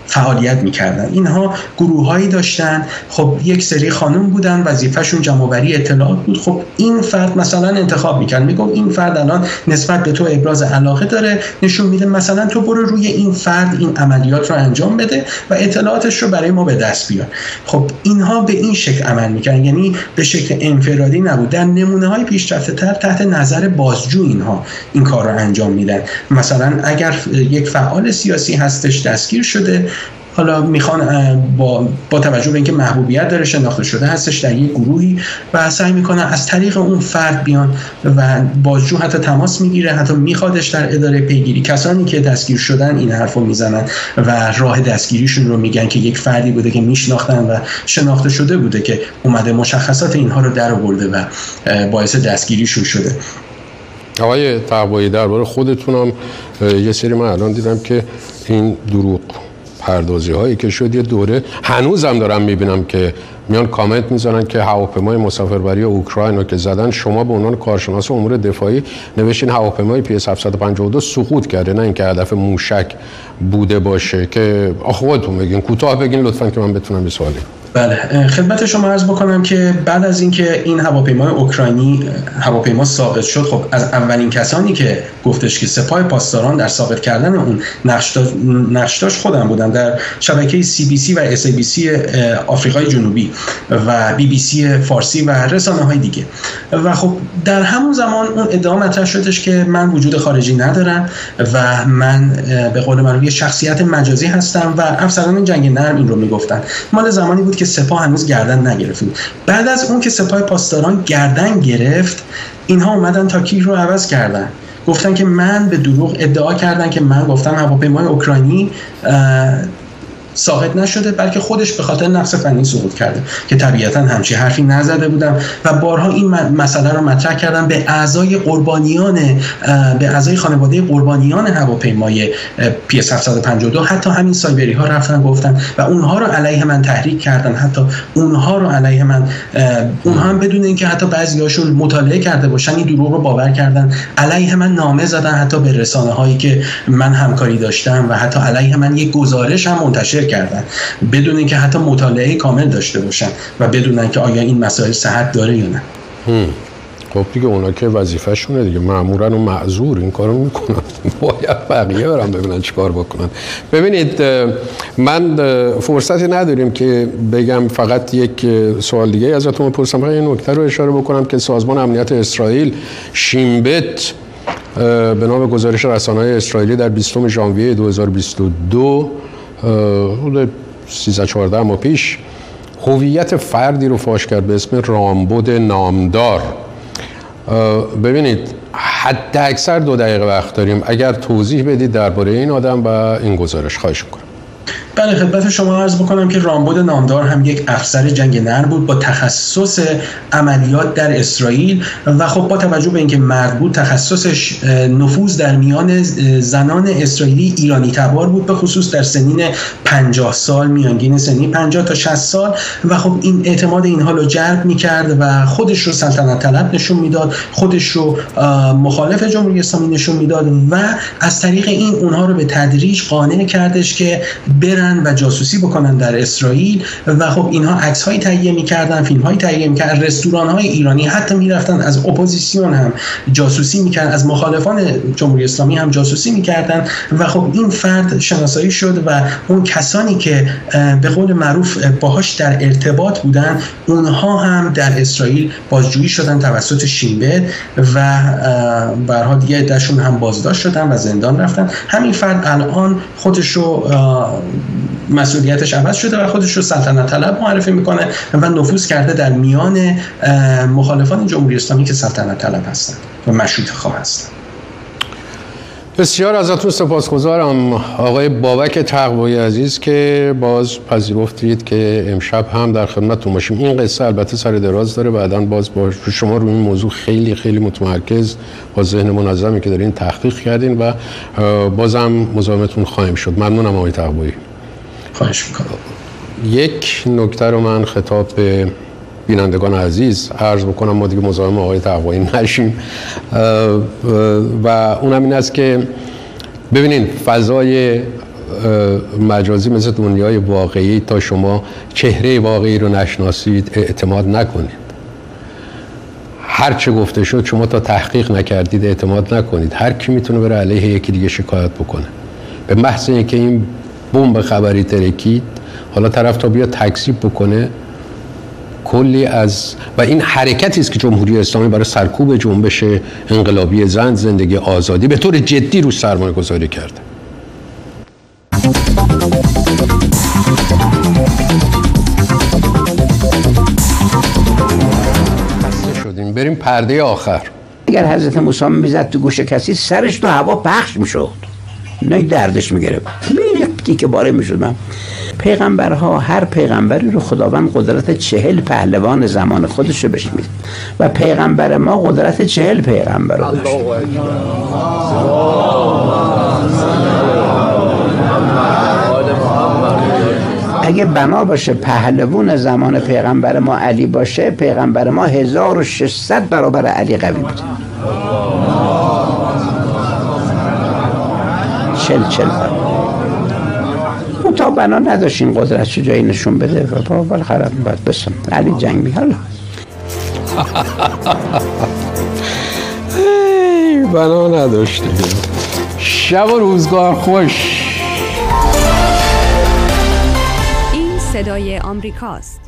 فعالیت میکردن. اینها گروههایی داشتن، خب یک سری خانم بودن وظیفه‌شون جمع‌آوری اطلاعات بود. خب این فرد مثلا انتخاب میکرد، میگم این فرد الان نسبت به تو ابراز علاقه داره، نشون میده مثلا تو برو روی این فرد این عملیات رو انجام بده و اطلاعاتش رو برای ما به دست بیار. خب اینها به این شکل عمل میکردن، یعنی به شکل انفرادی نبود. در نمونه های پیشرفته تر تحت نظر بازجو اینها این کار رو انجام میدن. مثلا اگر یک فعال سیاسی هستش دستگیر شده، حالا میخوان با, با توجه به اینکه محبوبیت داره، شناخته شده هستش در یک گروهی و سعی میکنن از طریق اون فرد بیان و بازجو حتی تماس میگیره، حتی میخوادش در اداره پیگیری. کسانی که دستگیر شدن این حرفو میزنن و راه دستگیریشون رو میگن که یک فردی بوده که میشناختن و شناخته شده بوده که اومده مشخصات اینها رو در آورده و باعث دستگیریشون شده. آقای تقوایی درباره خودتونم یه سری من الان دیدم که این دروغ پردازی هایی که شد یه دوره هنوزم دارم میبینم که میان کامنت میذارن که هواپیمای مسافربری اوکراین رو که زدن شما به عنوان کارشناس امور دفاعی نوشتین هواپیمای پی اس هفتصد و پنجاه و دو سقوط کرده، نه اینکه هدف موشک بوده باشه. که خودتون بگین، کوتاه بگین لطفاً که من بتونم یه سوالی. بله، خدمت شما عرض بکنم که بعد از اینکه این هواپیمای اوکراینی هواپیما ساقط شد، خب از اولین کسانی که گفتش که سپاه پاسداران در ساقط کردن اون نقش داشت خودم بودم. در شبکه سی بی سی و اس ای بی سی آفریقای جنوبی و بی بی سی فارسی و رسانه‌های دیگه. و خب در همون زمان اون ادعا مطرح شدش که من وجود خارجی ندارم و من به قول معروف یه شخصیت مجازی هستم و افسران جنگ نرم این رو میگفتن. مال زمانی بود که سپاه هنوز گردن نگرفت. بعد از اون که سپاه پاسداران گردن گرفت، اینها اومدن تاکتیک رو عوض کردن، گفتن که من به دروغ ادعا کردن که من گفتم هواپیمای اوکراینی ساقط نشده بلکه خودش به خاطر نقص فنی سقوط کرده، که طبیعتا همچی حرفی نزده بودم و بارها این مسئله رو مطرح کردم به اعضای قربانیان به اعضای خانواده قربانیان هواپیمای پی اس هفتصد و پنجاه و دو. حتی همین سایبری ها رفتن گفتن و اونها رو علیه من تحریک کردن، حتی اونها رو علیه من اونها هم بدون اینکه حتی بعضیاشون مطالعه کرده باشن این دروغ رو باور کردن، علیه من نامه زدن، حتی به رسانه هایی که من همکاری داشتم و حتی علیه من یک گزارش هم منتشر کردن بدون اینکه حتی مطالعه کامل داشته باشن و بدون اینکه آیا این مسائل صحت داره یا نه. خب دیگه اونا که وظیفه‌شونه دیگه، مأمورن و معذور این کارو میکنن، باید بقیه برام ببینن چیکار بکنن. ببینید من فرصتی نداریم که بگم، فقط یک سوال دیگه ازتون بپرسم. این نکته رو اشاره بکنم که سازمان امنیت اسرائیل شین بت به نام گزارش رسانه‌های اسرائیلی در بیستم ژانویه دو هزار و بیست و دو حدود سیزده چهارده ماه پیش هویت فردی رو فاش کرد به اسم رامبد نامدار. ببینید حد اکثر دو دقیقه وقت داریم، اگر توضیح بدید درباره این آدم و این گزارش خواهش می‌کنم. بله، خدمت شما عرض بکنم که رامبد نامدار هم یک افسر جنگ نرم بود با تخصص عملیات در اسرائیل و خب با توجه به اینکه مرد بود تخصصش نفوذ در میان زنان اسرائیلی ایرانی تبار بود، به خصوص در سنین پنجاه سال، میانگین سنی پنجاه تا شصت سال و خب این اعتماد اینها رو جلب می‌کرد و خودش رو سلطنت طلب نشون میداد، خودش رو مخالف جمهوری اسلامی نشون میداد و از طریق این اونها رو به تدریج قانع کردش که برن و جاسوسی بکنن در اسرائیل و خب اینها عکس‌های تهیه می‌کردن، فیلم‌های تهیه می‌کردن، رستوران‌های ایرانی حتی می‌رفتن از اپوزیسیون هم جاسوسی می‌کردن، از مخالفان جمهوری اسلامی هم جاسوسی می‌کردن و خب این فرد شناسایی شد و اون کسانی که به قول معروف باهاش در ارتباط بودن اونها هم در اسرائیل بازجویی شدن توسط شین بت و به هر حال دیگه عده‌شون هم بازداشت شدن و زندان رفتن. همین فرد الان خودش رو مسئولیتش عوض شده و خودش رو سلطنت طلب معرفی میکنه و نفوذ کرده در میان مخالفان جمهوری اسلامی که سلطنت طلب هستن و مشروطه خواه هستن. بسیار ازتون سپاسگزارم آقای بابک تقوایی عزیز که باز پذیرفتید که امشب هم در خدمتتون باشیم. این قصه البته سر دراز داره، بعداً باز با شما روی این موضوع خیلی خیلی متمرکز با ذهن منظمی که دارین تحقیق کردین و بازم مزاحمتون خواهیم شد. ممنونم آقای تقوایی. خواهش میکنم. یک نکته رو من خطاب به بینندگان عزیز عرض بکنم، ما دیگه مزاحم آقای تقوایی نشیم و اونم این است که ببینین فضای مجازی مثل دنیای واقعی تا شما چهره واقعی رو نشناسید اعتماد نکنید. هر چه گفته شد شما تا تحقیق نکردید اعتماد نکنید. هر کی میتونه بره علیه یکی دیگه شکایت بکنه. به محض اینکه این بمب خبری ترکید حالا طرف تا بیا تکذیب بکنه کلی از و این حرکتی است که جمهوری اسلامی برای سرکوب جنبش انقلابی زن، زندگی آزادی به طور جدی رو سرمایه گذاری کرده. شدیم بریم پرده آخر. اگر حضرت موسی میزد تو گوش کسی سرش تو هوا پخش میشد، نه دردش میگرفت، میرفتی که باره میشد. من پیغمبرها هر پیغمبری رو خداوند قدرت چهل پهلوان زمان خودش رو بهش میده و پیغمبر ما قدرت چهل پیغمبر رو داشت. اگه بنا باشه پهلوان زمان پیغمبر ما علی باشه، پیغمبر ما هزار و ششصد برابر علی قوی بوده. چل چل برابر. اون تا بنا نداشت این قدرت چه جایی نشون بده و با بالاخره باید بسم علی جنگ می حالا بنا نداشت. شب و روزگار خوش. این صدای آمریکاست.